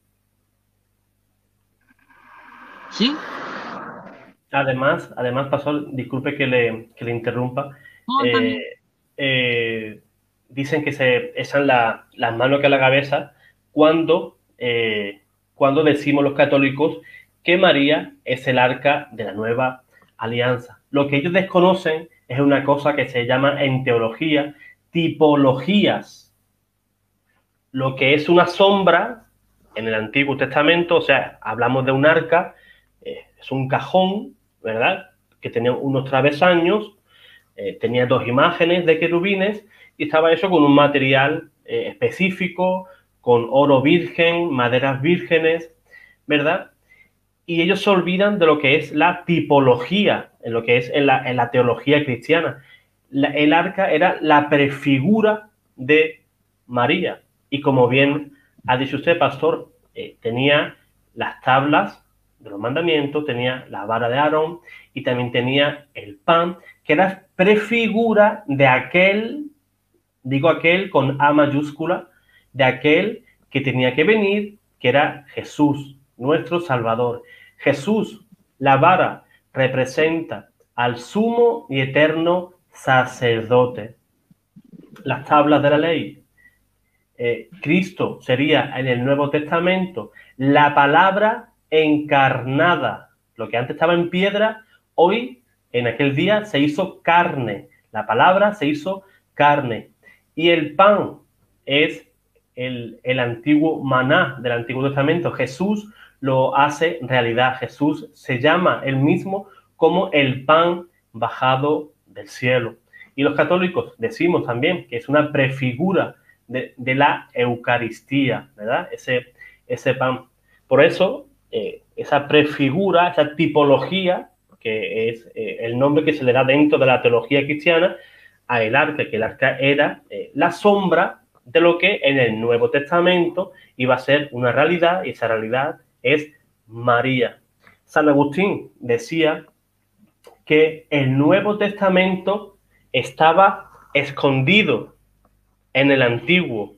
¿Sí? Además, además, pastor, disculpe que le, que le interrumpa. No, está eh, bien. eh, Dicen que se echan la, las manos que a la cabeza cuando, eh, cuando decimos los católicos que María es el arca de la nueva alianza. Lo que ellos desconocen es una cosa que se llama en teología tipologías. Lo que es una sombra en el Antiguo Testamento, o sea, hablamos de un arca, eh, es un cajón, ¿verdad? Que tenía unos travesaños, eh, tenía dos imágenes de querubines y estaba hecho con un material eh, específico, con oro virgen, maderas vírgenes, ¿verdad? Y ellos se olvidan de lo que es la tipología, en lo que es en la, en la teología cristiana. La, el arca era la prefigura de María. Y como bien ha dicho usted, pastor, eh, tenía las tablas de los mandamientos, tenía la vara de Aarón y también tenía el pan, que era prefigura de aquel, digo aquel con A mayúscula, de aquel que tenía que venir, que era Jesús, nuestro Salvador. Jesús, la vara, representa al sumo y eterno sacerdote. Las tablas de la ley, eh, Cristo sería en el Nuevo Testamento la palabra encarnada. Lo que antes estaba en piedra, hoy, en aquel día, se hizo carne. La palabra se hizo carne. Y el pan es el, el antiguo maná del Antiguo Testamento. Jesús lo hace realidad. Jesús se llama él mismo como el pan bajado del cielo. Y los católicos decimos también que es una prefigura de, de la Eucaristía, ¿verdad? Ese, ese pan. Por eso, eh, esa prefigura, esa tipología, que es eh, el nombre que se le da dentro de la teología cristiana a el arca, que el arca era eh, la sombra de lo que en el Nuevo Testamento iba a ser una realidad, y esa realidad es María. San Agustín decía que el Nuevo Testamento estaba escondido en el Antiguo.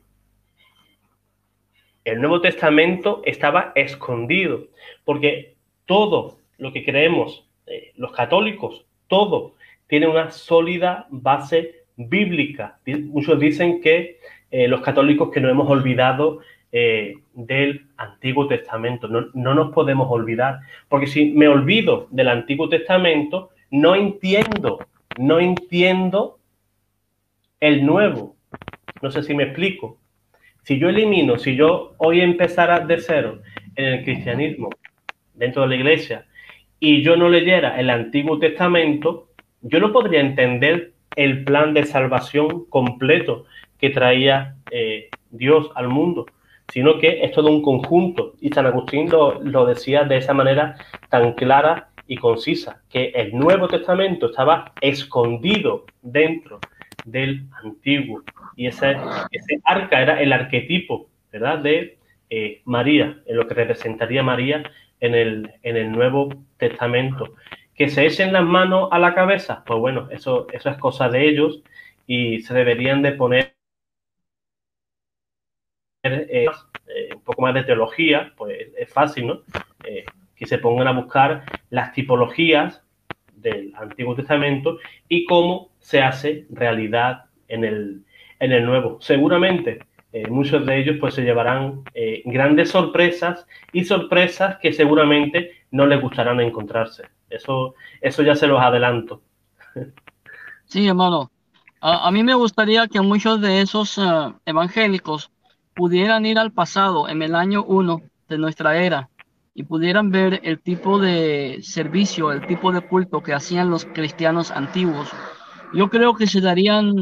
El Nuevo Testamento estaba escondido, porque todo lo que creemos, eh, los católicos, todo tiene una sólida base bíblica. Muchos dicen que eh, los católicos que nos hemos olvidado eh, del Antiguo Testamento. No, no nos podemos olvidar, porque si me olvido del Antiguo Testamento, no entiendo, no entiendo el Nuevo. No sé si me explico. Si yo elimino, si yo hoy empezara de cero en el cristianismo, dentro de la iglesia, y yo no leyera el Antiguo Testamento, yo no podría entender el plan de salvación completo que traía eh, Dios al mundo, sino que es todo un conjunto. Y San Agustín lo, lo decía de esa manera tan clara y concisa, que el Nuevo Testamento estaba escondido dentro del Antiguo. Y ese, ese arca era el arquetipo, ¿verdad?, de eh, María, en lo que representaría María en el, en el Nuevo Testamento. Que se echen las manos a la cabeza, pues bueno, eso, eso es cosa de ellos, y se deberían de poner eh, eh, un poco más de teología, pues es fácil, ¿no? Eh, que se pongan a buscar las tipologías del Antiguo Testamento y cómo se hace realidad en el, en el Nuevo. Seguramente eh, muchos de ellos pues se llevarán eh, grandes sorpresas, y sorpresas que seguramente no les gustarán encontrarse. Eso, eso ya se los adelanto. Sí, hermano. A, a mí me gustaría que muchos de esos uh, evangélicos pudieran ir al pasado, en el año uno de nuestra era, y pudieran ver el tipo de servicio, el tipo de culto que hacían los cristianos antiguos. Yo creo que se darían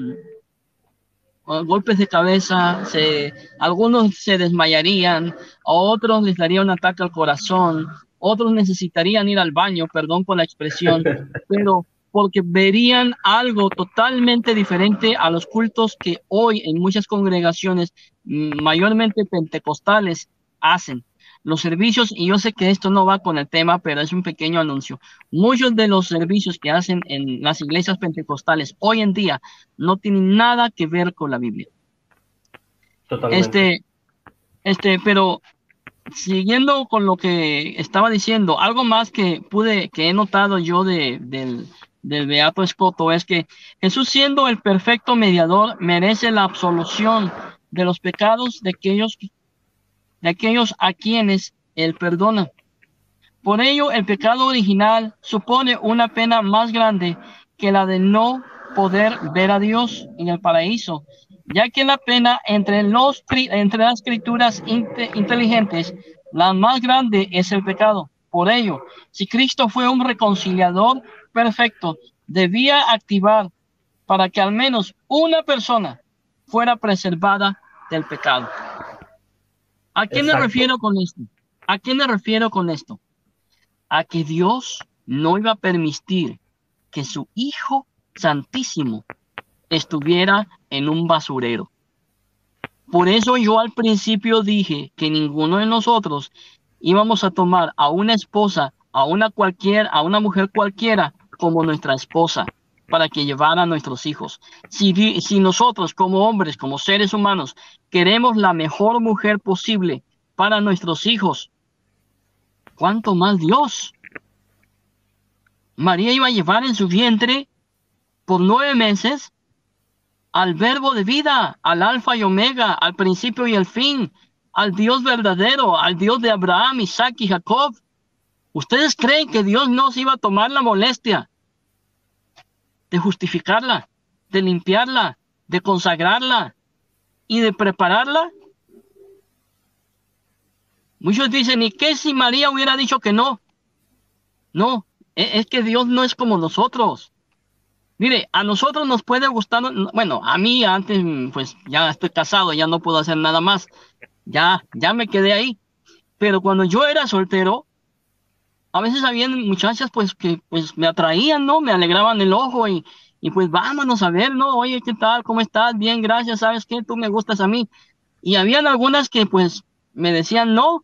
uh, golpes de cabeza, se, algunos se desmayarían, a otros les daría un ataque al corazón, otros necesitarían ir al baño, perdón por la expresión, pero porque verían algo totalmente diferente a los cultos que hoy en muchas congregaciones, mayormente pentecostales, hacen. Los servicios, y yo sé que esto no va con el tema, pero es un pequeño anuncio. Muchos de los servicios que hacen en las iglesias pentecostales hoy en día no tienen nada que ver con la Biblia. Totalmente. Este, este, pero siguiendo con lo que estaba diciendo, algo más que pude, que he notado yo de, del, del Beato Escoto es que Jesús, siendo el perfecto mediador, merece la absolución de los pecados de aquellos, de aquellos a quienes él perdona. Por ello, el pecado original supone una pena más grande que la de no poder ver a Dios en el paraíso, ya que la pena entre, los, entre las criaturas inte, inteligentes, la más grande es el pecado. Por ello, si Cristo fue un reconciliador perfecto, debía activar para que al menos una persona fuera preservada del pecado. ¿A qué Exacto. me refiero con esto? ¿A qué me refiero con esto? A que Dios no iba a permitir que su Hijo Santísimo estuviera en un basurero. Por eso yo al principio dije que ninguno de nosotros íbamos a tomar a una esposa, a una cualquier, a una mujer cualquiera como nuestra esposa para que llevara a nuestros hijos. Si, di- si nosotros como hombres, como seres humanos, queremos la mejor mujer posible para nuestros hijos, ¿cuánto más Dios? María iba a llevar en su vientre por nueve meses al verbo de vida, al alfa y omega, al principio y el fin, al Dios verdadero, al Dios de Abraham, Isaac y Jacob. ¿Ustedes creen que Dios no se iba a tomar la molestia de justificarla, de limpiarla, de consagrarla y de prepararla? Muchos dicen, ¿y qué si María hubiera dicho que no? No, e- es que Dios no es como nosotros. Mire, a nosotros nos puede gustar, bueno, a mí antes, pues ya estoy casado, ya no puedo hacer nada más, ya, ya me quedé ahí. Pero cuando yo era soltero, a veces habían muchachas pues que pues me atraían, ¿no? Me alegraban el ojo y, y pues vámonos a ver, ¿no? Oye, ¿qué tal? ¿Cómo estás? Bien, gracias, ¿sabes qué? Tú me gustas a mí. Y habían algunas que pues me decían no,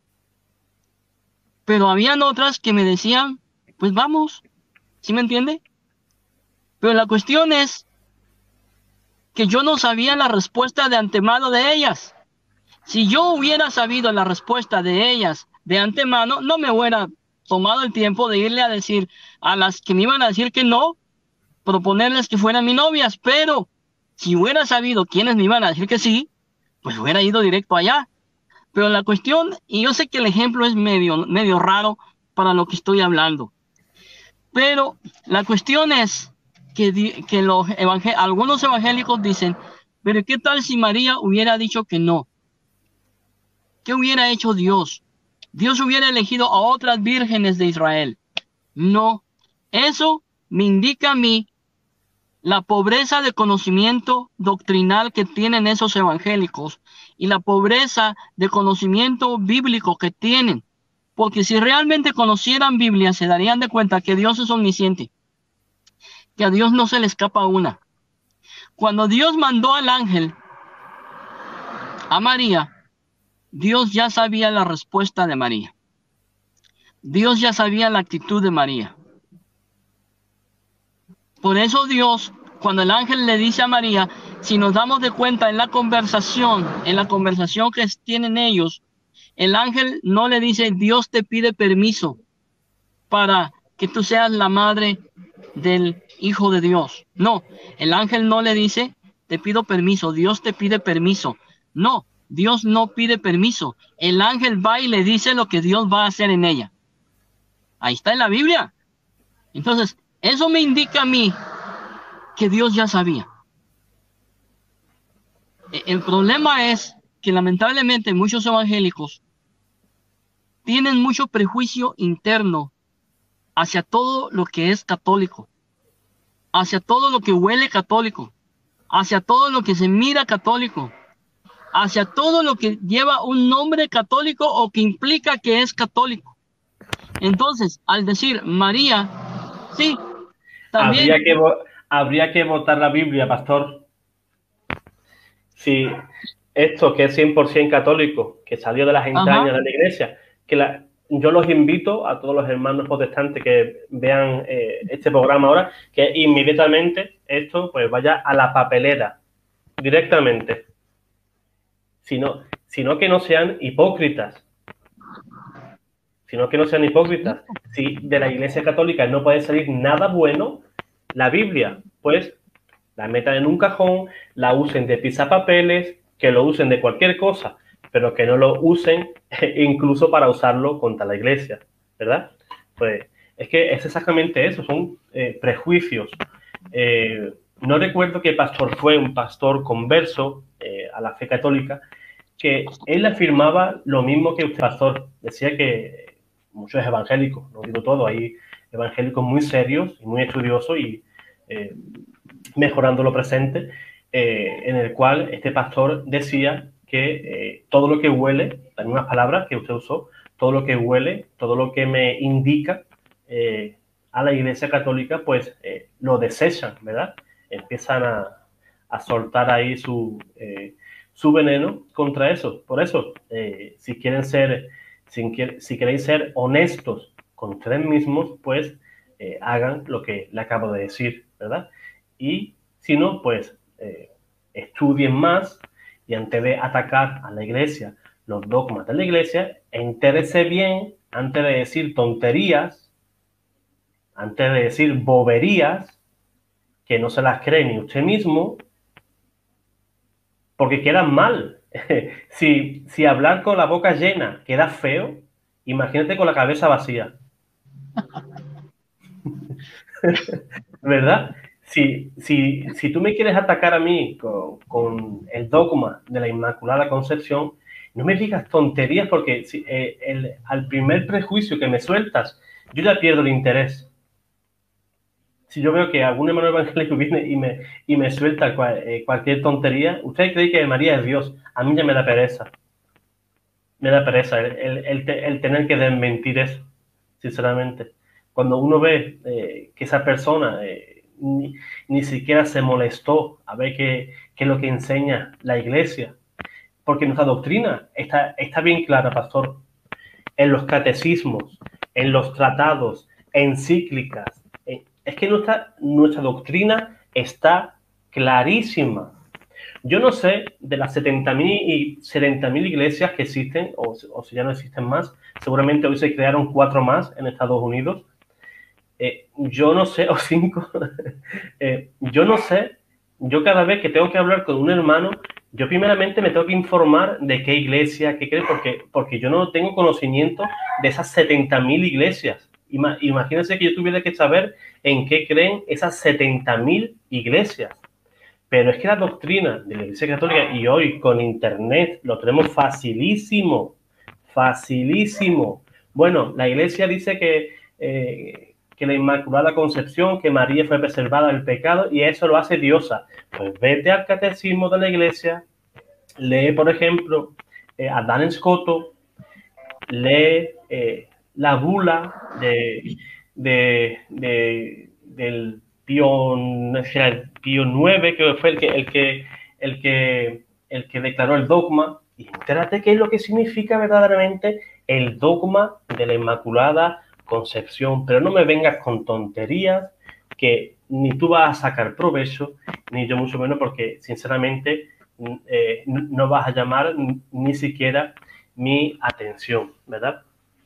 pero habían otras que me decían, pues vamos, ¿sí me entiende? Pero la cuestión es que yo no sabía la respuesta de antemano de ellas. Si yo hubiera sabido la respuesta de ellas de antemano, no me hubiera tomado el tiempo de irle a decir a las que me iban a decir que no, proponerles que fueran mis novias, pero si hubiera sabido quiénes me iban a decir que sí, pues hubiera ido directo allá. Pero la cuestión, y yo sé que el ejemplo es medio, medio raro para lo que estoy hablando, pero la cuestión es que, di- que los evangel- algunos evangélicos dicen, pero ¿qué tal si María hubiera dicho que no? ¿Qué hubiera hecho Dios? Dios hubiera elegido a otras vírgenes de Israel. No, eso me indica a mí la pobreza de conocimiento doctrinal que tienen esos evangélicos y la pobreza de conocimiento bíblico que tienen. Porque si realmente conocieran Biblia, se darían de cuenta que Dios es omnisciente, que a Dios no se le escapa una. Cuando Dios mandó al ángel a María, Dios ya sabía la respuesta de María. Dios ya sabía la actitud de María. Por eso Dios, cuando el ángel le dice a María, si nos damos de cuenta en la conversación, en la conversación que tienen ellos, el ángel no le dice, Dios te pide permiso para que tú seas la madre del Hijo de Dios. No, el ángel no le dice, te pido permiso, Dios te pide permiso. No, Dios no pide permiso. El ángel va y le dice lo que Dios va a hacer en ella. Ahí está en la Biblia. Entonces, eso me indica a mí que Dios ya sabía. E- El problema es que lamentablemente muchos evangélicos tienen mucho prejuicio interno hacia todo lo que es católico, hacia todo lo que huele católico, hacia todo lo que se mira católico, hacia todo lo que lleva un nombre católico o que implica que es católico. Entonces, al decir María, sí, también, Habría que, vo- habría que votar la Biblia, pastor. Si esto que es cien por ciento católico, que salió de las ajá, entrañas de la iglesia, que la, yo los invito a todos los hermanos protestantes que vean eh, este programa ahora, que inmediatamente esto pues vaya a la papelera, directamente. Sino, sino que no sean hipócritas, sino que no sean hipócritas. Si de la iglesia católica no puede salir nada bueno, la Biblia, pues la metan en un cajón, la usen de pisapapeles, que lo usen de cualquier cosa, pero que no lo usen incluso para usarlo contra la iglesia, ¿verdad? Pues es que es exactamente eso, son eh, prejuicios. Eh, no recuerdo qué pastor fue, un pastor converso eh, a la fe católica, que él afirmaba lo mismo que usted, pastor. Decía que muchos evangélicos, no digo todo, hay evangélicos muy serios y muy estudiosos y eh, mejorando lo presente, eh, en el cual este pastor decía que eh, todo lo que huele, las mismas palabras que usted usó, todo lo que huele, todo lo que me indica eh, a la Iglesia Católica, pues eh, lo desechan, ¿verdad? Empiezan a, a soltar ahí su, eh, su veneno contra eso. Por eso, eh, si quieren ser, si, si queréis ser honestos con ustedes mismos, pues eh, hagan lo que le acabo de decir, ¿verdad? Y si no, pues eh, estudien más y antes de atacar a la iglesia, los dogmas de la iglesia, entérese bien antes de decir tonterías, antes de decir boberías, que no se las cree ni usted mismo, porque quedan mal. si, si hablar con la boca llena queda feo, imagínate con la cabeza vacía. ¿Verdad? Si, si, si tú me quieres atacar a mí con, con el dogma de la Inmaculada Concepción, no me digas tonterías porque si, eh, el, al primer prejuicio que me sueltas, yo ya pierdo el interés. Si yo veo que algún hermano evangélico viene y me, y me suelta cual, eh, cualquier tontería, ¿usted cree que María es Dios? A mí ya me da pereza. Me da pereza el, el, el, el tener que desmentir eso, sinceramente. Cuando uno ve eh, que esa persona eh, ni, ni siquiera se molestó a ver qué, qué es lo que enseña la iglesia, porque nuestra doctrina está, está bien clara, pastor, en los catecismos, en los tratados, encíclicas. Eh, es que nuestra, nuestra doctrina está clarísima. Yo no sé de las setenta mil iglesias que existen, o, o si ya no existen más, seguramente hoy se crearon cuatro más en Estados Unidos. Eh, yo no sé, o cinco, eh, yo no sé, yo cada vez que tengo que hablar con un hermano, yo primeramente me tengo que informar de qué iglesia, qué cree, porque, porque yo no tengo conocimiento de esas setenta mil iglesias. Ima, imagínense que yo tuviera que saber en qué creen esas setenta mil iglesias. Pero es que la doctrina de la Iglesia Católica, y hoy con Internet lo tenemos facilísimo, facilísimo. Bueno, la Iglesia dice que, eh, que la Inmaculada Concepción, que María fue preservada del pecado, y eso lo hace diosa. Pues vete al Catecismo de la Iglesia, lee, por ejemplo, eh, a Dan Scotto, lee eh, la bula de, de, de, del Pío, el Pío nueve, que fue el que, el que, el que, el que declaró el dogma, y entérate qué es lo que significa verdaderamente el dogma de la Inmaculada Concepción. Pero no me vengas con tonterías que ni tú vas a sacar provecho, ni yo mucho menos, porque sinceramente eh, no vas a llamar ni siquiera mi atención, ¿verdad?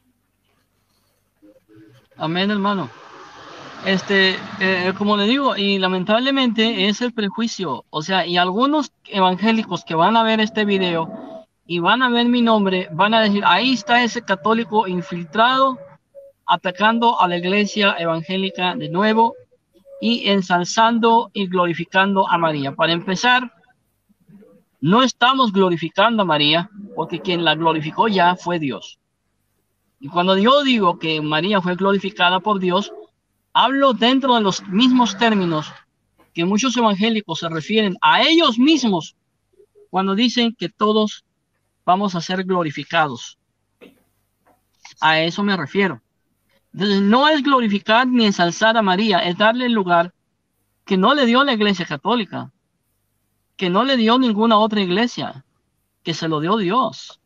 Amén, hermano. Este, eh, como le digo, y lamentablemente es el prejuicio, o sea, y algunos evangélicos que van a ver este video y van a ver mi nombre, van a decir, ahí está ese católico infiltrado atacando a la iglesia evangélica de nuevo y ensalzando y glorificando a María. Para empezar, no estamos glorificando a María, porque quien la glorificó ya fue Dios. Y cuando yo digo que María fue glorificada por Dios, hablo dentro de los mismos términos que muchos evangélicos se refieren a ellos mismos cuando dicen que todos vamos a ser glorificados. A eso me refiero. Entonces, no es glorificar ni ensalzar a María, es darle el lugar que no le dio la Iglesia Católica, que no le dio ninguna otra iglesia, que se lo dio Dios.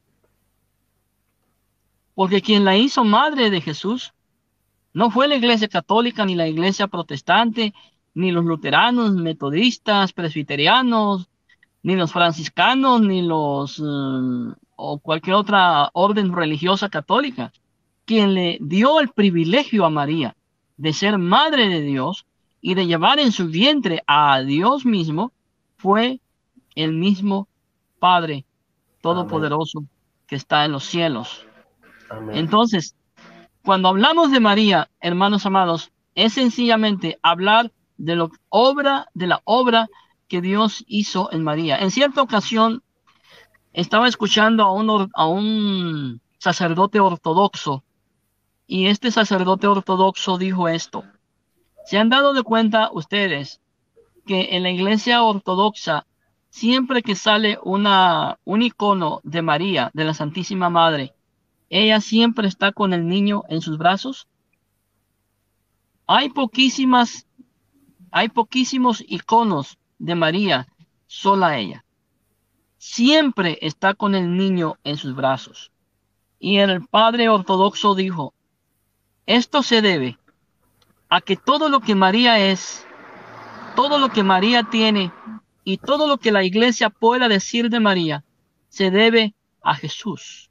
Porque quien la hizo madre de Jesús no fue la Iglesia Católica, ni la Iglesia Protestante, ni los luteranos, metodistas, presbiterianos, ni los franciscanos, ni los uh, o cualquier otra orden religiosa católica. Quien le dio el privilegio a María de ser madre de Dios y de llevar en su vientre a Dios mismo fue el mismo Padre Todopoderoso Amén. Que está en los cielos. Amén. Entonces, cuando hablamos de María, hermanos amados, es sencillamente hablar de la obra, de la obra que Dios hizo en María. En cierta ocasión, estaba escuchando a un, a un sacerdote ortodoxo, y este sacerdote ortodoxo dijo esto: ¿se han dado de cuenta ustedes que en la iglesia ortodoxa, siempre que sale una, un icono de María, de la Santísima Madre, ella siempre está con el niño en sus brazos? Hay poquísimas, hay poquísimos iconos de María, sola ella. siempre está con el niño en sus brazos. Y el padre ortodoxo dijo, esto se debe a que todo lo que María es, todo lo que María tiene y todo lo que la iglesia pueda decir de María se debe a Jesús.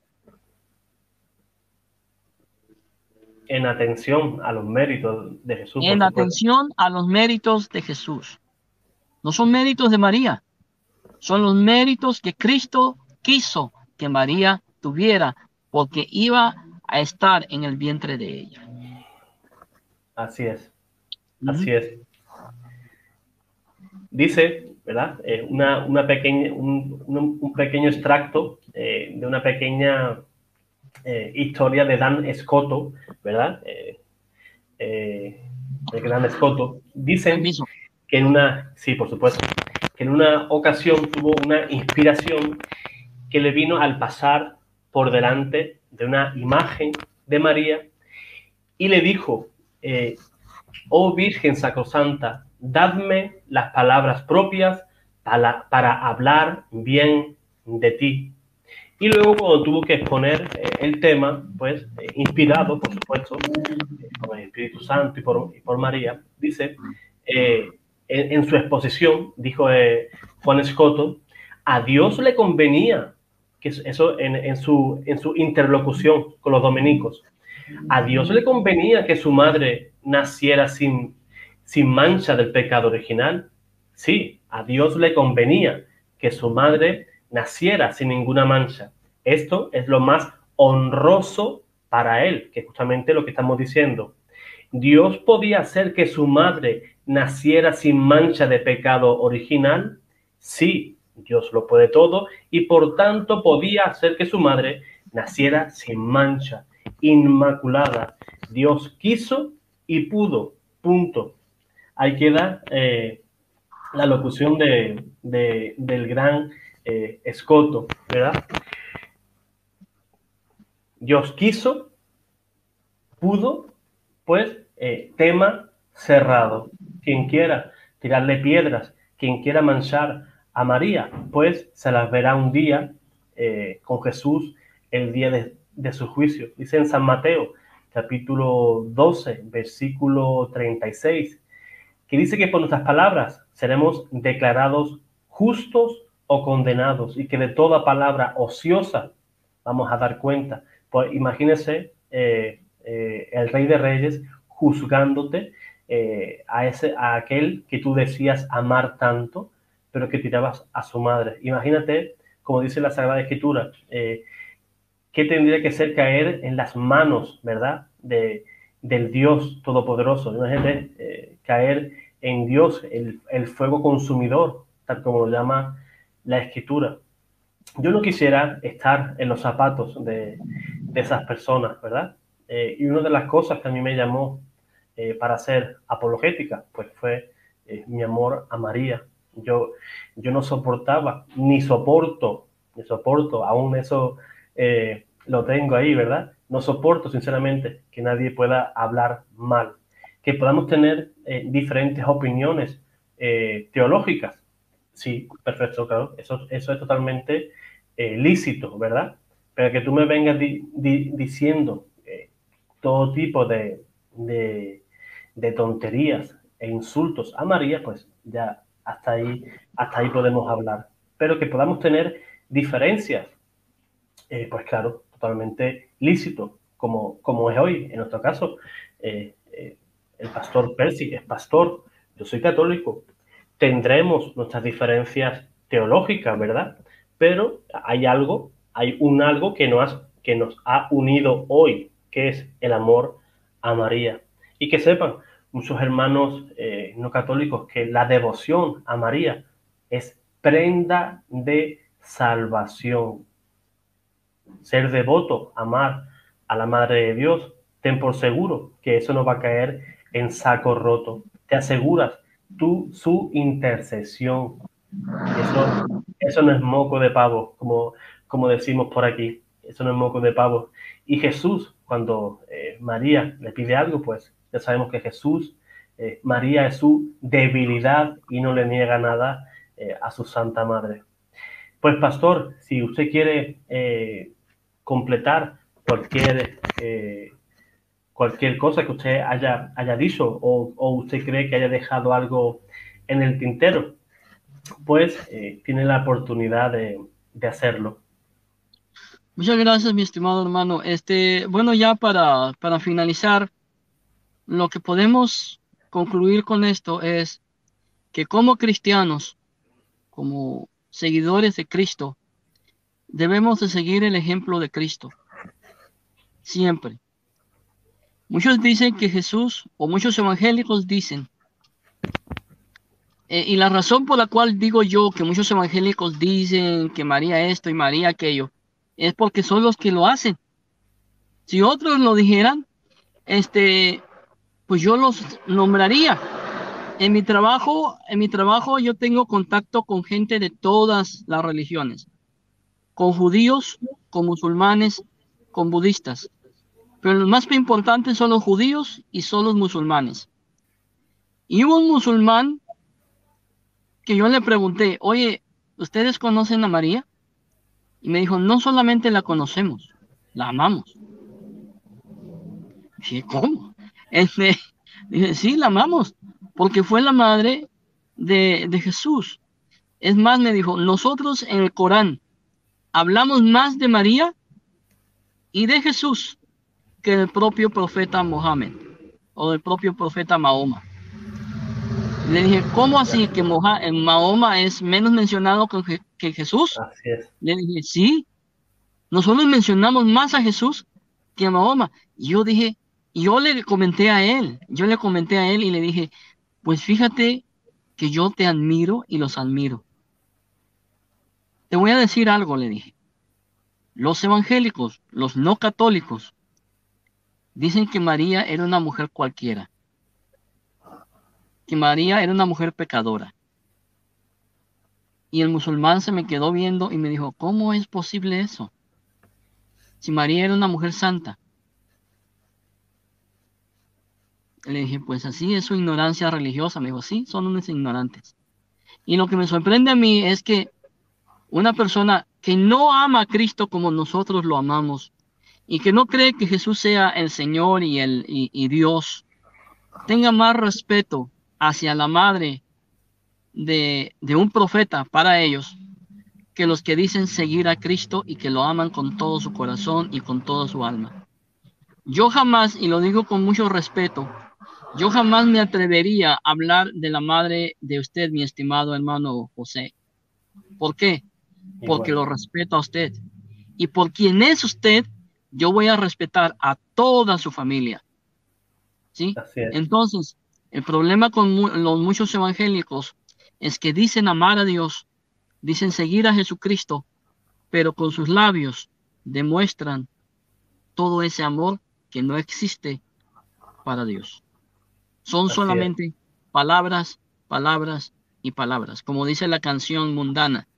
En atención a los méritos de Jesús, por En supuesto. atención a los méritos de Jesús. No son méritos de María, son los méritos que Cristo quiso que María tuviera, porque iba a estar en el vientre de ella. Así es, Ujú. así es. Dice, ¿verdad? Eh, una, una pequeña, un, un, un pequeño extracto eh, de una pequeña eh, historia de Dan Scotto, ¿verdad? Eh, eh, el gran Scotto. Dicen Permiso. que en una, sí, por supuesto, que en una ocasión tuvo una inspiración que le vino al pasar por delante de una imagen de María y le dijo, eh, oh Virgen Sacrosanta, dadme las palabras propias para, para hablar bien de ti. Y luego cuando tuvo que exponer eh, el tema, pues eh, inspirado, por supuesto, eh, por el Espíritu Santo y por, y por María, dice, eh, en, en, su exposición, dijo eh, Juan Escoto, a Dios le convenía, que eso en, en, su, en su interlocución con los dominicos, a Dios le convenía que su madre naciera sin, sin mancha del pecado original. Sí, a Dios le convenía que su madre naciera sin ninguna mancha. Esto es lo más honroso para él, que es justamente lo que estamos diciendo. ¿Dios podía hacer que su madre naciera sin mancha de pecado original? Sí, Dios lo puede todo y por tanto podía hacer que su madre naciera sin mancha, inmaculada. Dios quiso y pudo, punto. Ahí queda eh, la locución de, de, del gran eh, Escoto, ¿verdad? Dios quiso, pudo, pues eh, tema cerrado. Quien quiera tirarle piedras, quien quiera manchar a María, pues se las verá un día eh, con Jesús el día de, de su juicio. Dice en San Mateo, capítulo doce, versículo treinta y seis, que dice que por nuestras palabras seremos declarados justos o condenados y que de toda palabra ociosa vamos a dar cuenta. Pues imagínese eh, eh, el Rey de Reyes juzgándote eh, a, ese, a aquel que tú decías amar tanto, pero que tirabas a su madre. Imagínate, como dice la Sagrada Escritura, eh, qué tendría que ser caer en las manos, ¿verdad?, de, del Dios Todopoderoso. Imagínate eh, caer en Dios, el, el fuego consumidor, tal como lo llama la Escritura. Yo no quisiera estar en los zapatos de, de esas personas, ¿verdad? Eh, y una de las cosas que a mí me llamó eh, para hacer apologética, pues fue eh, mi amor a María. Yo, yo no soportaba, ni soporto, ni soporto, aún eso eh, lo tengo ahí, ¿verdad? No soporto, sinceramente, que nadie pueda hablar mal. Que podamos tener eh, diferentes opiniones eh, teológicas. Sí, perfecto, claro. Eso, eso es totalmente eh, lícito, ¿verdad? Pero que tú me vengas di, di, diciendo eh, todo tipo de, de, de tonterías e insultos a María, pues ya hasta ahí, hasta ahí podemos hablar. Pero que podamos tener diferencias, eh, pues claro, totalmente lícito, como, como es hoy. En nuestro caso, eh, eh, el pastor Percy es pastor, yo soy católico. Tendremos nuestras diferencias teológicas, ¿verdad? Pero hay algo, hay un algo que nos, que nos ha unido hoy, que es el amor a María. Y que sepan muchos hermanos eh, no católicos que la devoción a María es prenda de salvación. Ser devoto, amar a la Madre de Dios, ten por seguro que eso no va a caer en saco roto. Te aseguras tú su intercesión. Y eso, eso no es moco de pavo, como, como decimos por aquí. Eso no es moco de pavo. Y Jesús, cuando eh, María le pide algo, pues ya sabemos que Jesús, eh, María es su debilidad y no le niega nada eh, a su Santa Madre. Pues pastor, si usted quiere eh, completar cualquier, eh, cualquier cosa que usted haya, haya dicho o, o usted cree que haya dejado algo en el tintero, pues eh, tiene la oportunidad de, de hacerlo. Muchas gracias, mi estimado hermano. Este, bueno, ya para, para finalizar, lo que podemos concluir con esto es que como cristianos, como seguidores de Cristo, debemos de seguir el ejemplo de Cristo, siempre. Muchos dicen que Jesús, o muchos evangélicos dicen, eh, y la razón por la cual digo yo que muchos evangélicos dicen que María esto y María aquello, es porque son los que lo hacen. Si otros lo dijeran, este, pues yo los nombraría. En mi trabajo, en mi trabajo yo tengo contacto con gente de todas las religiones, con judíos, con musulmanes, con budistas. Pero los más importantes son los judíos y son los musulmanes. Y hubo un musulmán que yo le pregunté, oye, ¿ustedes conocen a María? Y me dijo, no solamente la conocemos, la amamos. Dije, ¿cómo? Este, dije, sí, la amamos, porque fue la madre de, de Jesús. Es más, me dijo, nosotros en el Corán hablamos más de María y de Jesús que del propio profeta Mohammed o del propio profeta Mahoma. Le dije, ¿cómo así que Moha en Mahoma es menos mencionado que, que Jesús? Así es. Le dije, sí, nosotros mencionamos más a Jesús que a Mahoma. Y yo dije, yo le comenté a él, yo le comenté a él y le dije, pues fíjate que yo te admiro y los admiro. Te voy a decir algo, le dije. Los evangélicos, los no católicos, dicen que María era una mujer cualquiera, que María era una mujer pecadora. Y el musulmán se me quedó viendo y me dijo, ¿cómo es posible eso? Si María era una mujer santa. Le dije, pues así es su ignorancia religiosa. Me dijo, sí, son unos ignorantes. Y lo que me sorprende a mí es que una persona que no ama a Cristo como nosotros lo amamos y que no cree que Jesús sea el Señor y, el, y, y Dios, tenga más respeto hacia la madre de, de un profeta para ellos que los que dicen seguir a Cristo y que lo aman con todo su corazón y con toda su alma. Yo jamás, y lo digo con mucho respeto, yo jamás me atrevería a hablar de la madre de usted, mi estimado hermano José. ¿Por qué? Porque lo respeto a usted. Y por quien es usted, yo voy a respetar a toda su familia. ¿Sí? Así es. Entonces, el problema con mu los muchos evangélicos es que dicen amar a Dios, dicen seguir a Jesucristo, pero con sus labios demuestran todo ese amor que no existe para Dios. Son Así solamente es. palabras, palabras y palabras, como dice la canción mundana.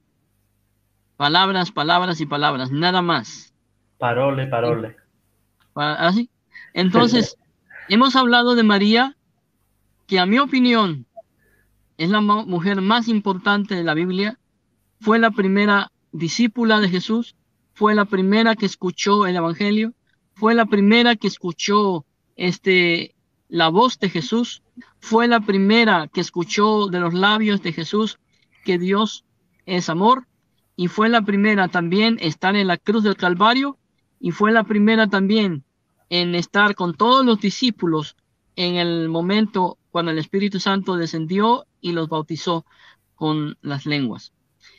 Palabras, palabras y palabras, nada más. Parole, parole. ¿Así? Entonces, hemos hablado de María, que a mi opinión es la mujer más importante de la Biblia. Fue la primera discípula de Jesús, fue la primera que escuchó el Evangelio, fue la primera que escuchó este, la voz de Jesús, fue la primera que escuchó de los labios de Jesús que Dios es amor, y fue la primera también en estar en la cruz del Calvario, y fue la primera también en estar con todos los discípulos en el momento cuando el Espíritu Santo descendió y los bautizó con las lenguas.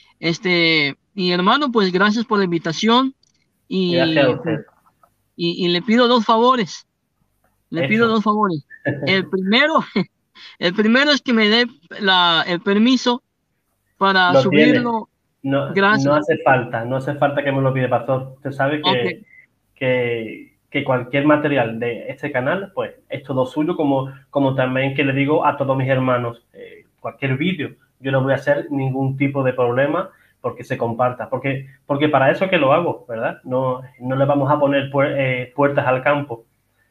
Este, y hermano, pues gracias por la invitación y, Gracias a usted. y, y le pido dos favores. Le Eso. pido dos favores. El primero, el primero es que me dé la, el permiso para Lo subirlo. tiene. No, Gracias. no hace falta, no hace falta que me lo pide, pastor. Usted sabe que, Okay. que, que cualquier material de este canal, pues es todo suyo, como, como también que le digo a todos mis hermanos, eh, cualquier vídeo, yo no voy a hacer ningún tipo de problema porque se comparta, porque, porque para eso que lo hago, ¿verdad? No, no le vamos a poner puer, eh, puertas al campo.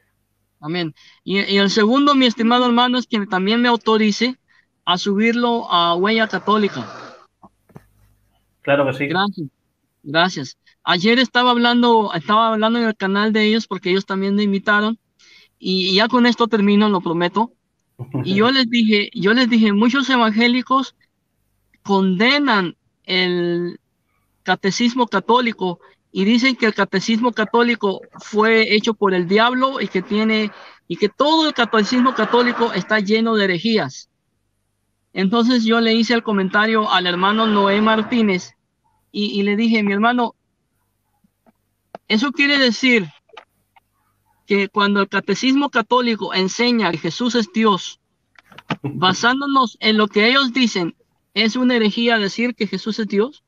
Amén. Y, y el segundo, mi estimado hermano, es que también me autorice a subirlo a Huella Católica. Claro que sí. Gracias, gracias. Ayer estaba hablando, estaba hablando en el canal de ellos porque ellos también me invitaron y, y ya con esto termino, lo prometo. Y yo les dije, yo les dije, muchos evangélicos condenan el catecismo católico y dicen que el catecismo católico fue hecho por el diablo y que tiene y que todo el catecismo católico está lleno de herejías. Entonces yo le hice el comentario al hermano Noé Martínez y, y le dije, mi hermano, eso quiere decir que cuando el catecismo católico enseña que Jesús es Dios, basándonos en lo que ellos dicen, ¿es una herejía decir que Jesús es Dios?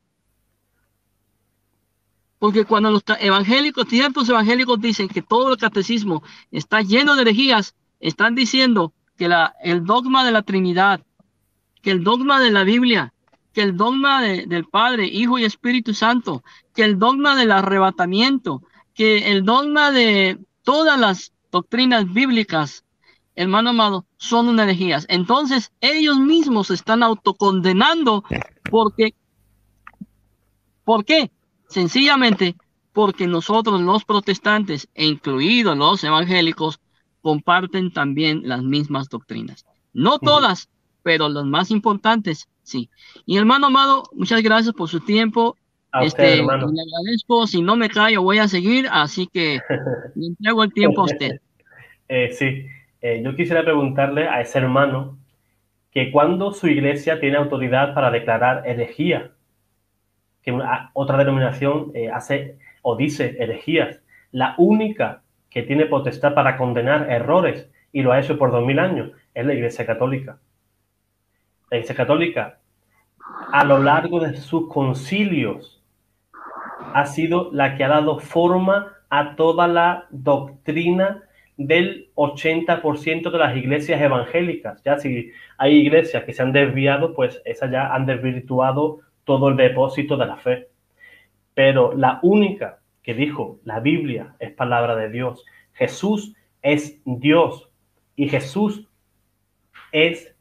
Porque cuando los evangélicos, ciertos evangélicos dicen que todo el catecismo está lleno de herejías, están diciendo que la, el dogma de la Trinidad, que el dogma de la Biblia, que el dogma de, del Padre, Hijo y Espíritu Santo, que el dogma del arrebatamiento, que el dogma de todas las doctrinas bíblicas, hermano amado, son una herejías. Entonces ellos mismos se están autocondenando porque, ¿por qué? Sencillamente porque nosotros los protestantes, e incluidos los evangélicos, comparten también las mismas doctrinas. No todas, pero las más importantes, sí. Y hermano amado, muchas gracias por su tiempo. A usted, Este, y hermano. le agradezco, si no me callo voy a seguir, así que le entrego el tiempo a usted. Eh, sí, eh, yo quisiera preguntarle a ese hermano que cuando su iglesia tiene autoridad para declarar herejía, que una, otra denominación eh, hace o dice herejías, la única que tiene potestad para condenar errores, y lo ha hecho por dos mil años, es la Iglesia Católica. La Iglesia Católica, a lo largo de sus concilios, ha sido la que ha dado forma a toda la doctrina del ochenta por ciento de las iglesias evangélicas. Ya si hay iglesias que se han desviado, pues esas ya han desvirtuado todo el depósito de la fe. Pero la única que dijo, la Biblia es palabra de Dios, Jesús es Dios y Jesús es,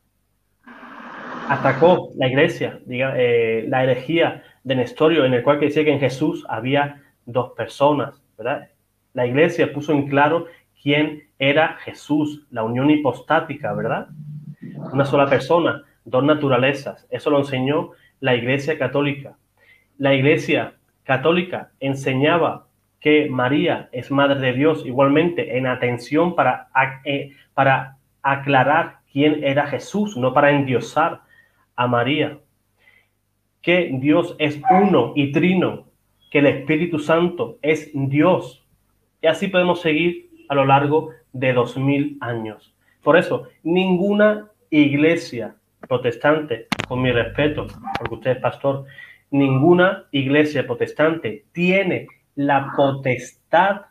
atacó la iglesia, diga, eh, la herejía de Nestorio, en el cual decía que en Jesús había dos personas, ¿verdad? La iglesia puso en claro quién era Jesús, la unión hipostática, ¿verdad? Una sola persona, dos naturalezas. Eso lo enseñó la Iglesia Católica. La Iglesia Católica enseñaba que María es Madre de Dios, igualmente en atención para, eh, para aclarar quién era Jesús, no para endiosar a María. Que Dios es uno y trino, que el Espíritu Santo es Dios. Y así podemos seguir a lo largo de dos mil años. Por eso, ninguna iglesia protestante, con mi respeto, porque usted es pastor, ninguna iglesia protestante tiene la potestad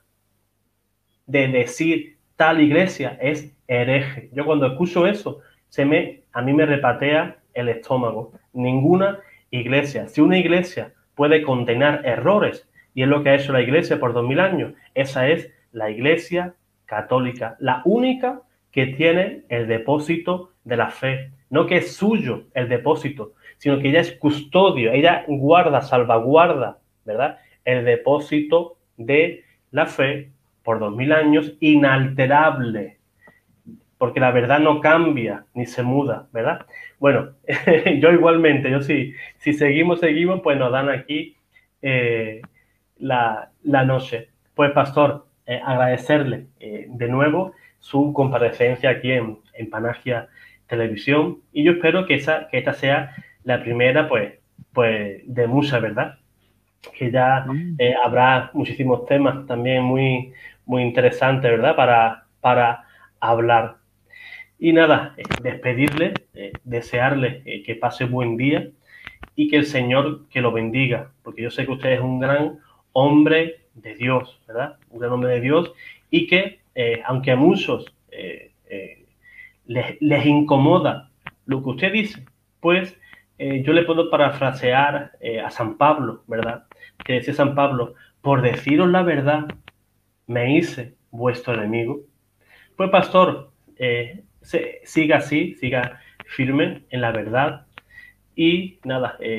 de decir tal iglesia es hereje. Yo cuando escucho eso, se me, a mí me repatea el estómago. Ninguna iglesia. Si una iglesia puede condenar errores, y es lo que ha hecho la iglesia por dos mil años, esa es la Iglesia Católica, la única que tiene el depósito de la fe. No que es suyo el depósito, sino que ella es custodio, ella guarda, salvaguarda, ¿verdad? El depósito de la fe por dos mil años, inalterable, porque la verdad no cambia ni se muda, ¿verdad? Bueno, yo igualmente, yo sí, si seguimos, seguimos, pues nos dan aquí eh, la, la noche. Pues, pastor, eh, agradecerle eh, de nuevo su comparecencia aquí en, en Panagia Televisión, y yo espero que, esa, que esta sea la primera, pues, pues de muchas, ¿verdad? Que ya eh, habrá muchísimos temas también muy, muy interesantes, ¿verdad? Para, para hablar. Y nada, eh, despedirle, eh, desearle eh, que pase buen día y que el Señor que lo bendiga, porque yo sé que usted es un gran hombre de Dios, ¿verdad? Un gran hombre de Dios, y que, eh, aunque a muchos eh, eh, les, les incomoda lo que usted dice, pues eh, yo le puedo parafrasear eh, a San Pablo, ¿verdad? Que decía San Pablo, por deciros la verdad, me hice vuestro enemigo. Pues, pastor, eh, se, siga así, siga firme en la verdad, y nada, eh,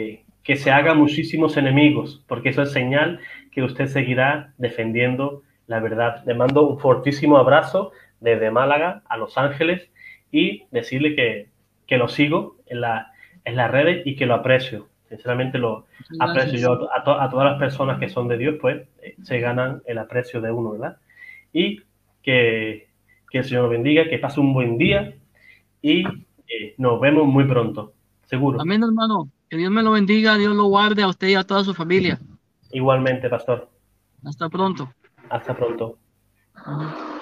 que se haga muchísimos enemigos, porque eso es señal que usted seguirá defendiendo la verdad. Le mando un fortísimo abrazo desde Málaga a Los Ángeles y decirle que, que lo sigo en, la, en las redes y que lo aprecio. Sinceramente lo Muchas aprecio gracias. yo a, to, a todas las personas que son de Dios, pues eh, se ganan el aprecio de uno, ¿verdad? Y que, que el Señor lo bendiga, que pase un buen día y eh, nos vemos muy pronto, seguro. Amén, hermano. Que Dios me lo bendiga, Dios lo guarde a usted y a toda su familia. Igualmente, pastor. Hasta pronto. Hasta pronto. Ujú.